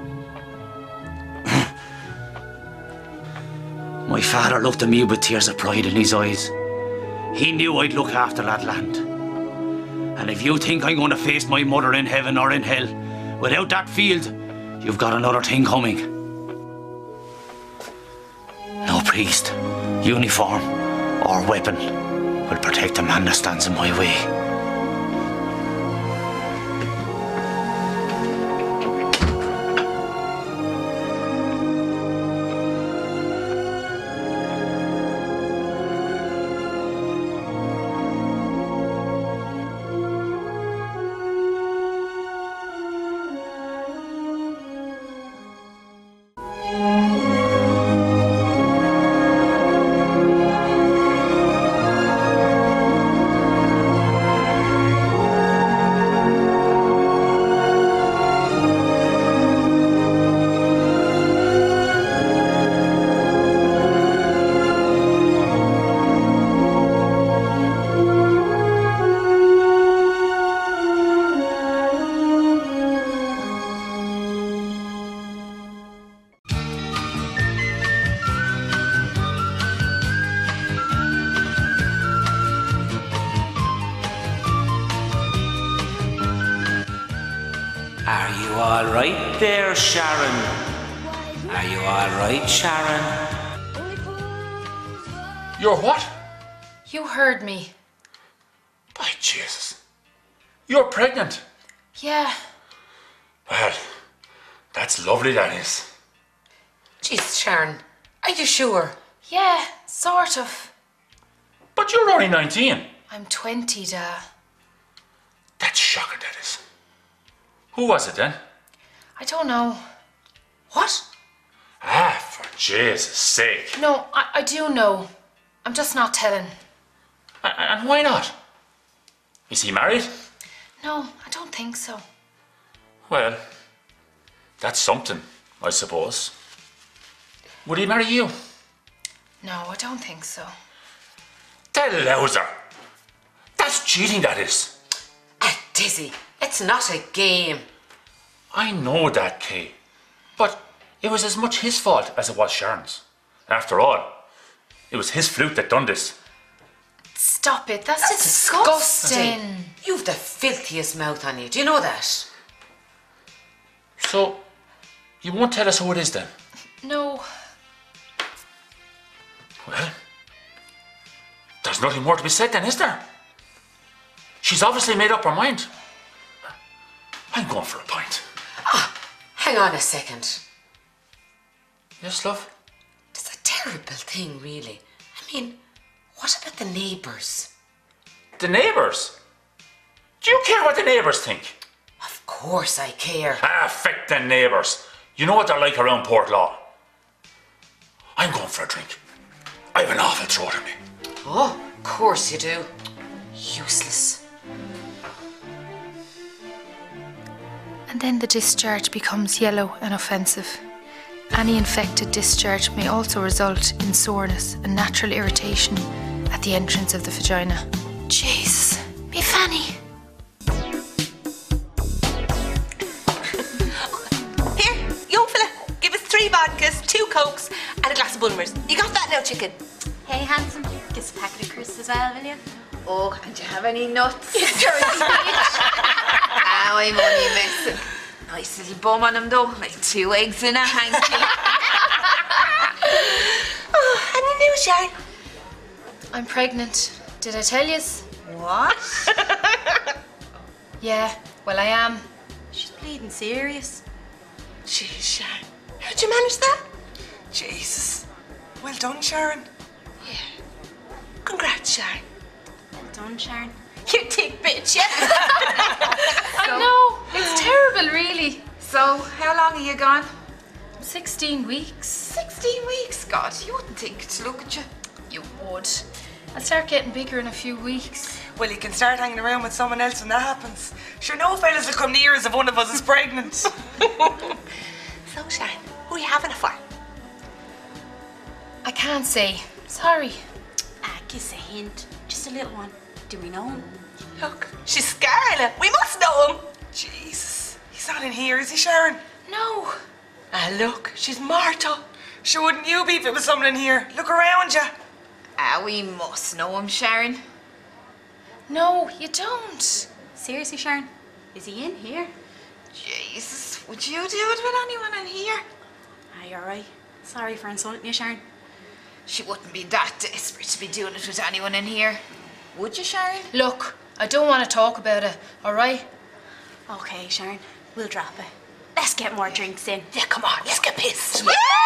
My father looked at me with tears of pride in his eyes. He knew I'd look after that land. And if you think I'm going to face my mother in heaven or in hell without that field, you've got another thing coming. No priest, uniform, or weapon will protect the man that stands in my way. all right there, Sharon? Are you all right, Sharon? You're what? You heard me. By Jesus. You're pregnant. Yeah. Well, that's lovely, that is. Jeez, Sharon, are you sure? Yeah, sort of. But you're only nineteen. I'm twenty, Da. That's shocking, that is. Who was it then? I don't know. What? Ah, for Jesus' sake. No, I, I do know. I'm just not telling. A- and why not? Is he married? No, I don't think so. Well, that's something, I suppose. Would he marry you? No, I don't think so. The louser. That's cheating, that is. Ah, Dizzy, it's not a game. I know that, Kay. But it was as much his fault as it was Sharon's. After all, it was his flute that done this. Stop it, that's, That's disgusting. disgusting. You've the filthiest mouth on you, do you know that? So, you won't tell us who it is then? No. Well, there's nothing more to be said then, is there? She's obviously made up her mind. I'm going for a pint. Ah, hang on a second. Yes, love? It's a terrible thing, really. I mean, what about the neighbours? The neighbours? Do you care what the neighbours think? Of course I care. Ah, feck the neighbours. You know what they're like around Portlaw. I'm going for a drink. I have an awful throat in me. Oh, of course you do. Useless. And then the discharge becomes yellow and offensive. Any infected discharge may also result in soreness and natural irritation at the entrance of the vagina. Jesus, me fanny. Here, young fella, give us three vodkas, two cokes, and a glass of Bulmers. You got that now, chicken? Hey, handsome, give us a packet of crisps as well, will you? Oh, and do you have any nuts? Ah, I'm only messing. Nice little bum on him, though, like two eggs in a hanky. Oh, any news, Sharon? I'm pregnant. Did I tell yous? What? Yeah, well I am. She's bleeding serious. Jeez, Sharon, how'd you manage that? Jesus. Well done, Sharon. Yeah. Congrats, Sharon. Well done, Sharon. You thick bitch, yeah? I know, it's terrible really. So, how long are you gone? sixteen weeks. sixteen weeks? God, you wouldn't think to look at you. You would. I'll start getting bigger in a few weeks. Well, you can start hanging around with someone else when that happens. Sure, no fellas will come near us if one of us is pregnant. So, Sharon, who are you having it for? I can't say. Sorry. Ah, give us a hint. Just a little one. Do we know him? Look, she's Scarlet. We must know him. Jesus, he's not in here, is he, Sharon? No. Ah, look, she's Marta. Sure, wouldn't you be if it was someone in here? Look around you. Ah, we must know him, Sharon. No, you don't. Seriously, Sharon? Is he in here? Jesus, would you do it with anyone in here? Ah, you're right. Sorry for insulting you, Sharon. She wouldn't be that desperate to be doing it with anyone in here. Would you, Sharon? Look, I don't want to talk about it, alright? Okay, Sharon, we'll drop it. Let's get more drinks in. Yeah, come on, let's get pissed.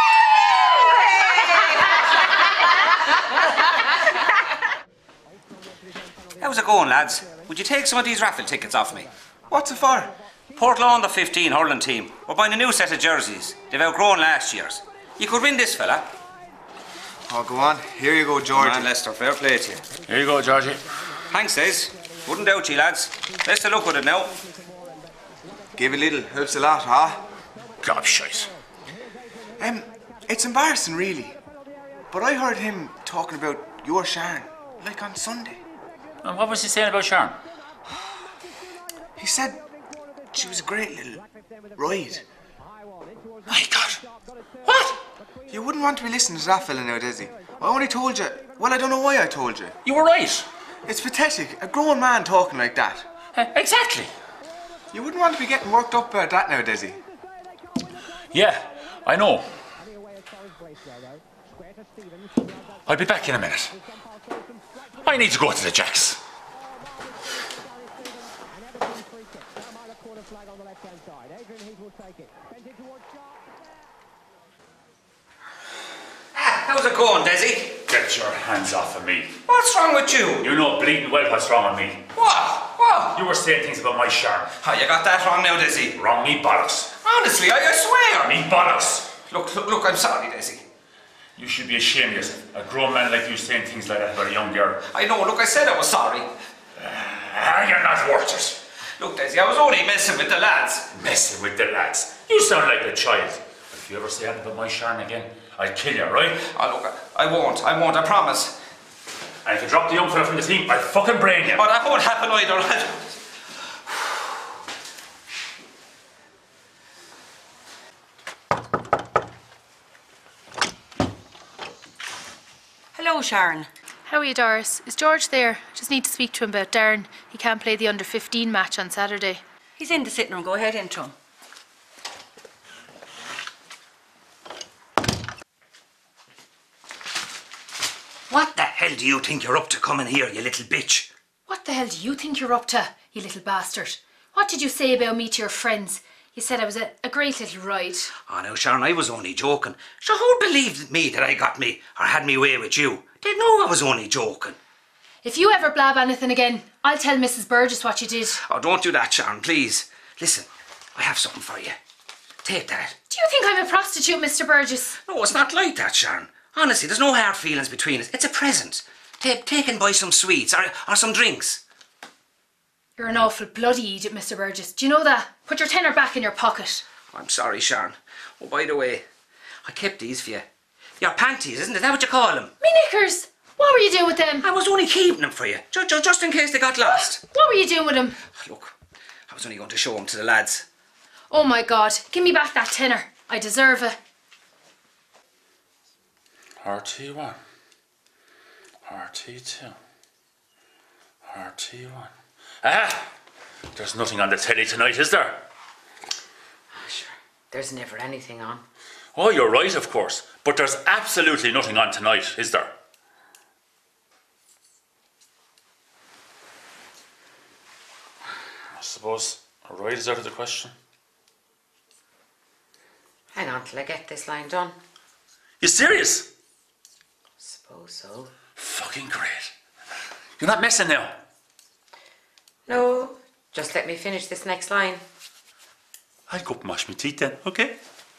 How's it going, lads? Would you take some of these raffle tickets off me? What's it for? Portlaw on the fifteen hurling team. We're buying a new set of jerseys. They've outgrown last year's. You could win this, fella. Oh, go on. Here you go, Georgie. Come on, Lester, fair play to you. Here you go, Georgie. Thanks, Des. Wouldn't doubt you, lads. Best of luck with it now. Give a little. Helps a lot, huh? Gobshite. Um, it's embarrassing, really. But I heard him talking about your Sharon, like on Sunday. And what was he saying about Sharon? He said she was a great little ride. My God. What? You wouldn't want to be listening to that fella now, does he? I only told you. Well, I don't know why I told you. You were right. It's pathetic. A grown man talking like that. Uh, exactly. You wouldn't want to be getting worked up about that now, Desi. Yeah, I know. I'll be back in a minute. I need to go to the Jacks. How's it going, Desi? Get your hands off of me. What's wrong with you? You know bleeding well what's wrong with me. What? What? You were saying things about my Sharon. Oh, you got that wrong now, Desi. Wrong me bollocks. Honestly, I, I swear. Me bollocks. Look, look, look, I'm sorry, Desi. You should be ashamed of yourself. A grown man like you saying things like that about a young girl. I know, look, I said I was sorry. Ah, you're not worth it. Look, Desi, I was only messing with the lads. Messing with the lads? You sound like a child. If you ever say anything about my Sharon again, I'll kill you, right? Oh, look, I won't, I won't, I promise. And if you drop the young fella from the team, I'll fucking brain you. But that won't happen either. Hello, Sharon. How are you, Doris? Is George there? I just need to speak to him about Darren. He can't play the under fifteen match on Saturday. He's in the sitting room. Go ahead into him. What the hell do you think you're up to coming here, you little bitch? What the hell do you think you're up to, you little bastard? What did you say about me to your friends? You said I was a, a great little ride. Oh, now, Sharon, I was only joking. So who believed me that I got me, or had me way with you? They know I was only joking. If you ever blab anything again, I'll tell Missus Burgess what you did. Oh, don't do that, Sharon, please. Listen, I have something for you. Take that. Do you think I'm a prostitute, Mister Burgess? No, it's not like that, Sharon. Honestly, there's no hard feelings between us. It's a present. Take, take and buy some sweets, or, or some drinks. You're an awful bloody idiot, Mister Burgess. Do you know that? Put your tenner back in your pocket. I'm sorry, Sharon. Oh, by the way, I kept these for you. Your panties, isn't it? Is that what you call them? Me knickers! What were you doing with them? I was only keeping them for you, just, just in case they got lost. What were you doing with them? Look, I was only going to show them to the lads. Oh my God, give me back that tenner. I deserve it. R T one. R T two. R T one. Ah! There's nothing on the telly tonight, is there? Oh, sure. There's never anything on. Oh, you're right, of course. But there's absolutely nothing on tonight, is there? I suppose a ride is out of the question. Hang on till I get this line done. You serious? Suppose so. Fucking great. You're not messing now? No, just let me finish this next line. I'll go up and wash my teeth then, okay?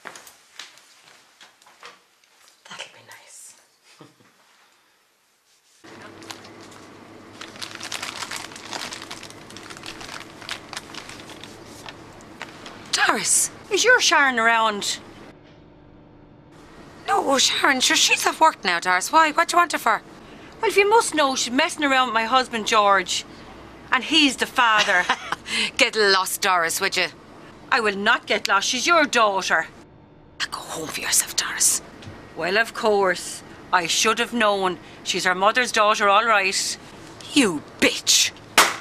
That'll be nice. Doris, is your Sharon around? No, Sharon, sure, she's off work now, Doris. Why? What do you want her for? Well, if you must know, she's messing around with my husband, George. And he's the father. Get lost, Doris, would you? I will not get lost. She's your daughter. Go home for yourself, Doris. Well, of course. I should have known. She's her mother's daughter, all right. You bitch.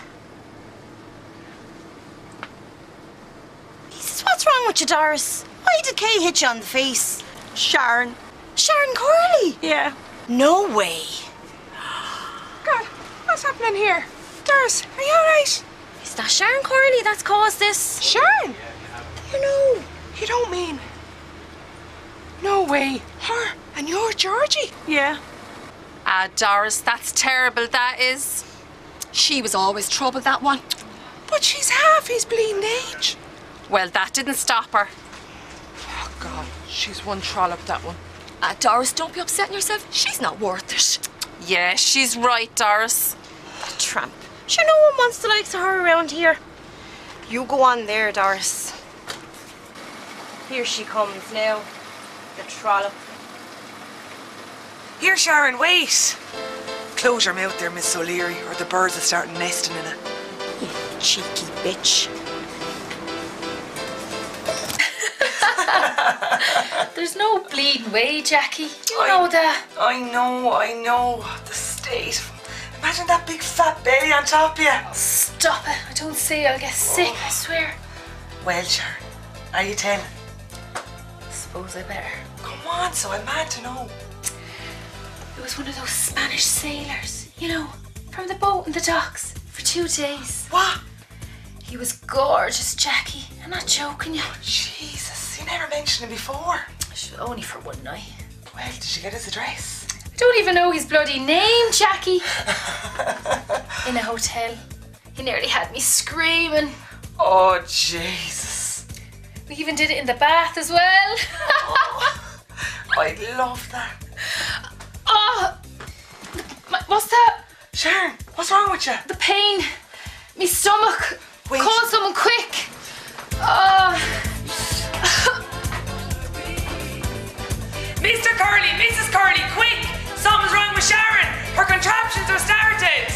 Jesus, what's wrong with you, Doris? Why did Kay hit you on the face? Sharon. Sharon Corley? Yeah. No way. God, what's happening here? Doris, are you alright? It's not Sharon Corley that's caused this. Sharon? You know. You don't mean... No way. Her and you're Georgie? Yeah. Ah, Doris, that's terrible, that is. She was always trouble, that one. But she's half his bleeding age. Well, that didn't stop her. Oh, God, she's one trollop, that one. Ah, Doris, don't be upsetting yourself. She's not worth it. Yeah, she's right, Doris. The tramp. Sure, no one wants the likes of her around here. You go on there, Doris. Here she comes now. The trollop. Here, Sharon, wait. Close your mouth there, Miss O'Leary, or the birds will start nesting in it. You cheeky bitch. There's no bleeding way, Jackie. You I, know that. I know, I know. The state. Imagine that big fat belly on top of you. Oh, stop it. I don't say I'll get sick, I swear. Well, Sharon, are you telling? Suppose I better. Come on, so I'm mad to know. It was one of those Spanish sailors, you know, from the boat in the docks for two days. What? He was gorgeous, Jackie. I'm not joking you. Oh, Jesus, you never mentioned him before. Only for one night. Well, did you get his address? I don't even know his bloody name, Jackie. In a hotel. He nearly had me screaming. Oh, Jesus. We even did it in the bath as well. Oh, I love that. Oh, what's that? Sharon, what's wrong with you? The pain. Me stomach. Wait. Call someone quick. Oh. Mister Curly, Missus Curly, quick! Something's wrong with Sharon. Her contraptions are started.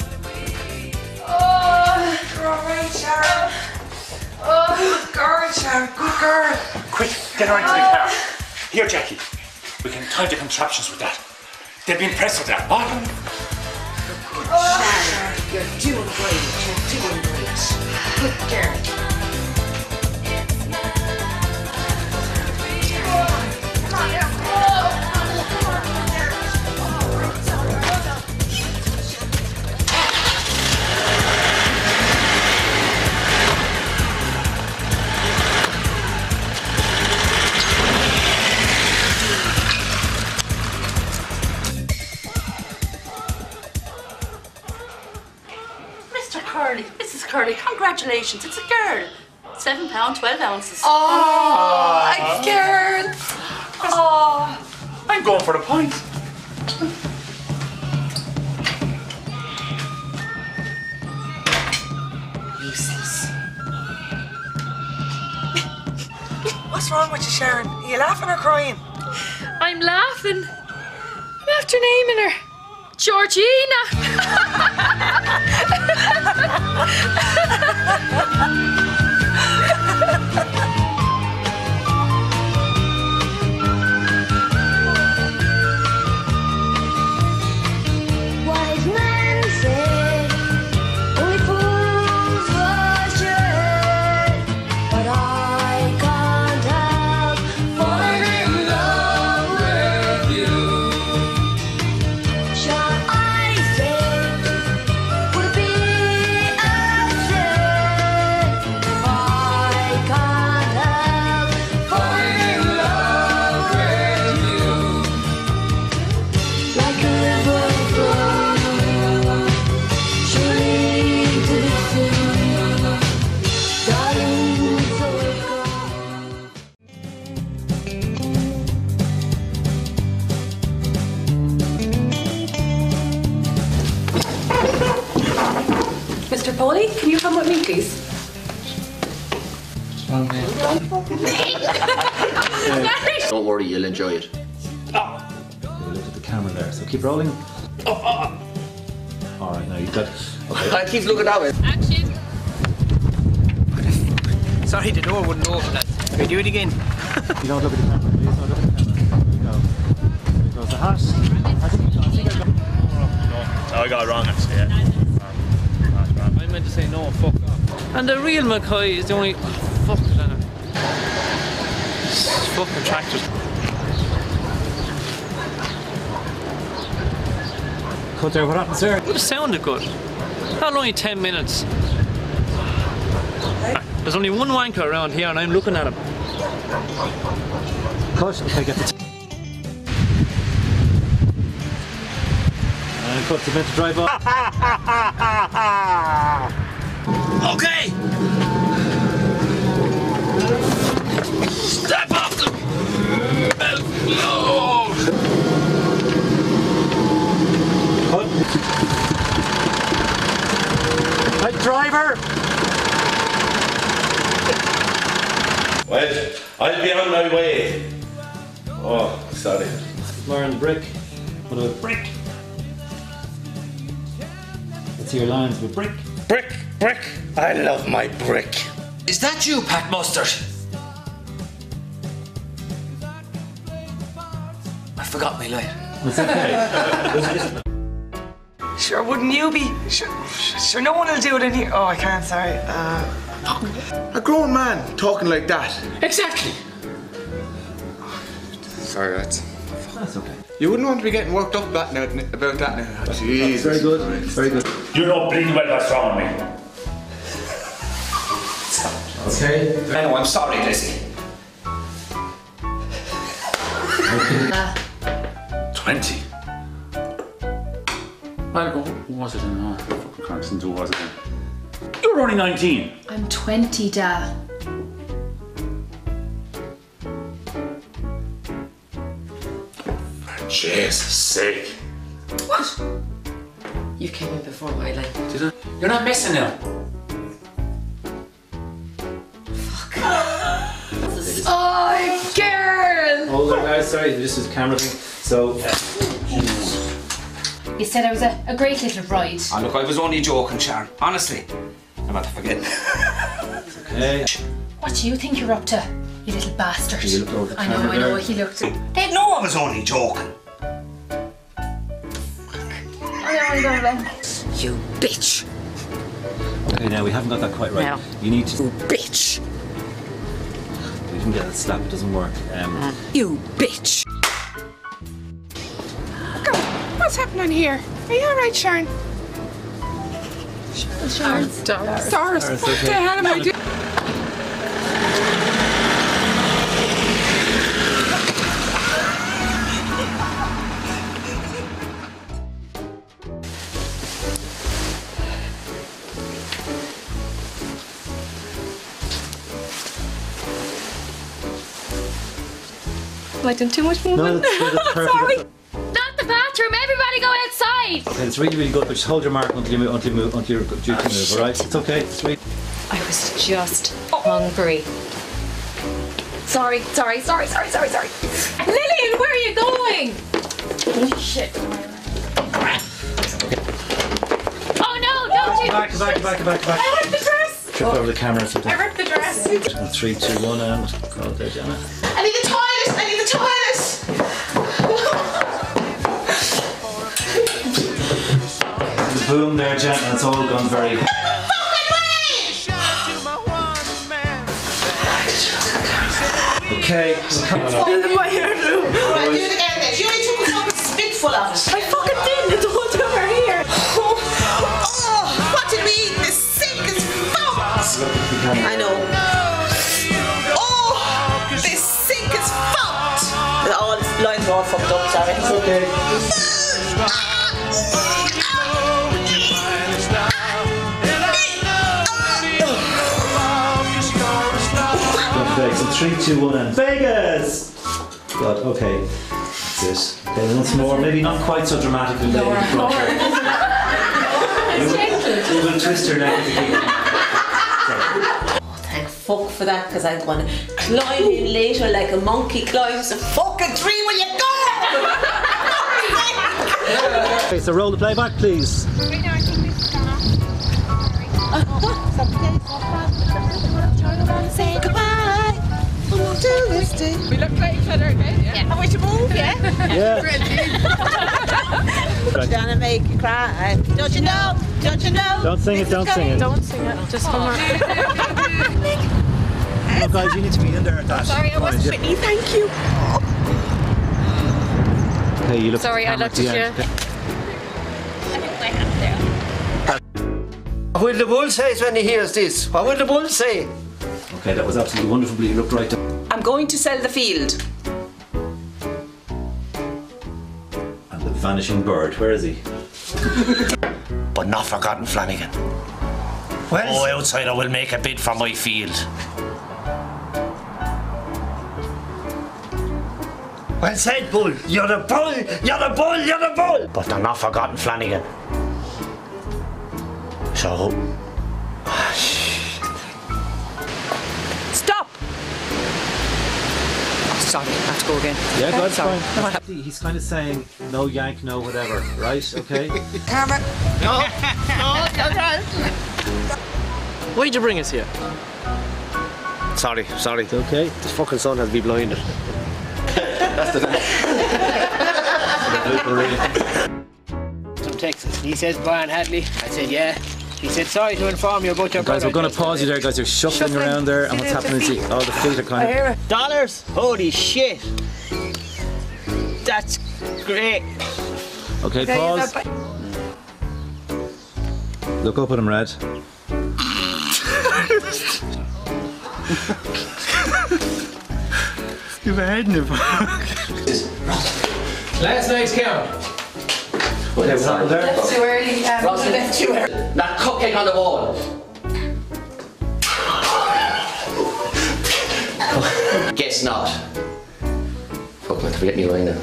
Oh. You're all right, Sharon. Oh. Good girl, Sharon. Good girl. Quick, get her into the car. Here, Jackie. We can time the contraptions with that. They've been pressed with that. What? Sharon, you're doing great. You're doing great. Good girl. Curly, Missus Curly, congratulations, it's a girl. Seven pound, twelve ounces. Oh, a girl. Oh. I'm going for the point. Useless. What's wrong with you, Sharon? Are you laughing or crying? I'm laughing. I'm after naming her. Georgina. Wise men say only fools rush ahead, but I can't help falling in love with you. Shall I say, would it be a sin if I can't help falling in love with you? Like a river flowing surely to the sea, darling, so it goes. Mister Polly, can you come with me, please? Don't worry, you'll enjoy it. Look at the camera there, so keep rolling. Alright, now you've got. Okay. I keep looking that way. Action! Sorry, the door wouldn't open, lads. Can we do it again? You don't look at the camera, please. Don't look at the camera. There you go. There goes the hat. I think, I think I got. No, I got it wrong actually, yeah. I meant to say no, fuck off. And the real McCoy is the only. Oh, fuck it, Anna. This fucking tractors. Cut there, what happened, sir? Would have sounded good. Not only ten minutes. There's only one wanker around here and I'm looking at him. Cut, okay, get the. And cut, meant to drive off. Okay! Step off the load! Cut. Right, driver! Well, I'll be on my way. Oh, sorry. Lauren, the brick. What about brick? Let's hear your lines with brick. Brick, brick. I love my brick. Is that you, Pat Mustard? I forgot my line. It's okay. Sure, wouldn't you be? Sure, sure, no one will do it in here. Oh, I can't, sorry. Uh, A grown man talking like that. Exactly. Sorry, lads. That's okay. You wouldn't want to be getting worked up that now, about that now. Jesus. Very good, very good. You're not bleeding well by strong on me. Okay. I know, I'm sorry, Lizzie. Twenty. Well, who was it in? Oh, I fucking can't listen to who was it in. You're only nineteen. I'm twenty, Da. For Jesus' sake. What? You came in before my line. Did I? You're not missing now. Oh, girl! Hold on, guys. Sorry, this is camera thing. So. Uh, You said I was a, a great little bride. Oh, look, I was only joking, Sharon. Honestly. I'm about to forget. okay. What do you think you're up to, you little bastard? You looked over the I know, camera I know, there. he looked. They'd know I was only joking. I know, I know, then. You bitch. Okay, now we haven't got that quite right. No. You need to. You bitch. We didn't get that slap, it doesn't work. Um, You bitch. What's happening here? Are you alright, Sharon? Sharon. Doris. Doris. Doris, What okay. the hell am I doing? Am I doing too much movement? No, that's, that's perfect. Sorry. Not the bathroom, everybody go outside! Okay, it's really, really good, but just hold your mark until you move, until you move, until you're due to move, alright? It's okay, it's sweet. I was just hungry. Sorry, sorry, sorry, sorry, sorry, sorry. Lillian, where are you going? Oh, shit. Oh no, don't you! Back, back, back, back, back. I ripped the dress. Trip over the camera or something. I ripped the dress. And three, two, one, and call it there, Jenna. I need the toilet! I need the toilet! The boom there, Jenna, it's all gone very. Okay, well, come on up. My hair blew. Right, do it again then. You only took a fucking spitful of it. I fucking did. It's all over here. Oh, oh, what did we eat? The sickest fuck. I know. Oh, the sickest fuck. All the lines are all fucked up, sorry. It's okay. Okay, so three, two, one, and Vegas! God, okay. That's it. Okay, once more, maybe not quite so dramatically. You will twist your neck. Oh, thank fuck for that, because I'm going to climb in later like a monkey climbs a fucking tree when you go! Okay, so roll the playback, please. Say goodbye. Do this day. We look like each other again, yeah? I want you to move, yeah? Yeah. Gonna make you cry. Don't you know? Don't you know? Don't sing it, don't sing it. Don't sing it, just hum it. Oh, guys, you need to be in there at that. Sorry, I wasn't point, Whitney, thank you. yeah. Okay, you look Sorry, I looked at you. What will the bull say when he hears this? What will the bull say? Okay, that was absolutely wonderful, but you looked right down. I'm going to sell the field. And the vanishing bird, where is he? But not forgotten Flanagan. Well, oh, outsider will make a bid for my field. Well said, Bull. You're the bull. You're the bull. You're the bull. But they're not forgotten Flanagan. So. Stop! Oh, sorry, I have to go again. Yeah, Okay, that's sorry. fine. He's kind of saying, no yank, no whatever, right? Okay? Camera. No, no, no. Why'd you bring us here? Sorry, sorry. It's okay. This fucking sun has me blinded. From Texas. He says, Brian Hadley. I said, yeah. He said, sorry to inform you about your Guys, brother. we're going to pause you there, guys. You're shuffling, Shuffling. around there, and what's happening is the, oh, the filter kind of. it. Dollars? Holy shit. That's great. Okay, pause. Look up at him, Red. You've a head in it. Last night's count. What What's happened there? That's too early. Um, Ross, that's too early. That cupcake on the wall. Guess not. Fuck, I'm forgetting you right now.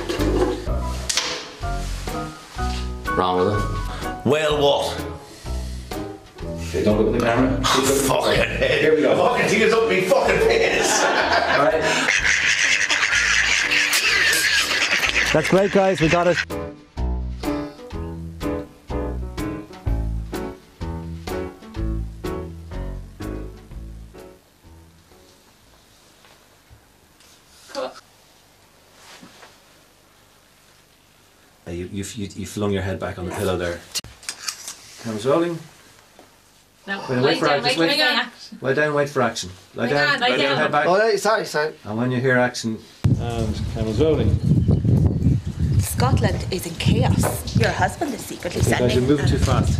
Wrong with it? Well, what? Okay, don't look at the camera. Fucking head. Here we go. Fucking thing is up me fucking face. Alright. That's great, guys. We got it. You, you, you, you flung your head back on the pillow there. Camera's rolling. No, Wait, wait lie for down, action. wait, Wait, lie down. lie down, wait for action. Lie Lie down, down, lie lie down, down. head back. Oh, sorry, sorry. And when you hear action, and camera's rolling. Scotland is in chaos. Your husband is secretly Okay, guys, sending. you're moving too fast.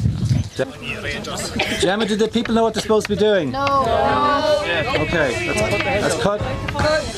Gemma, did the people know what they're supposed to be doing? No. No. Okay, let's, let's cut.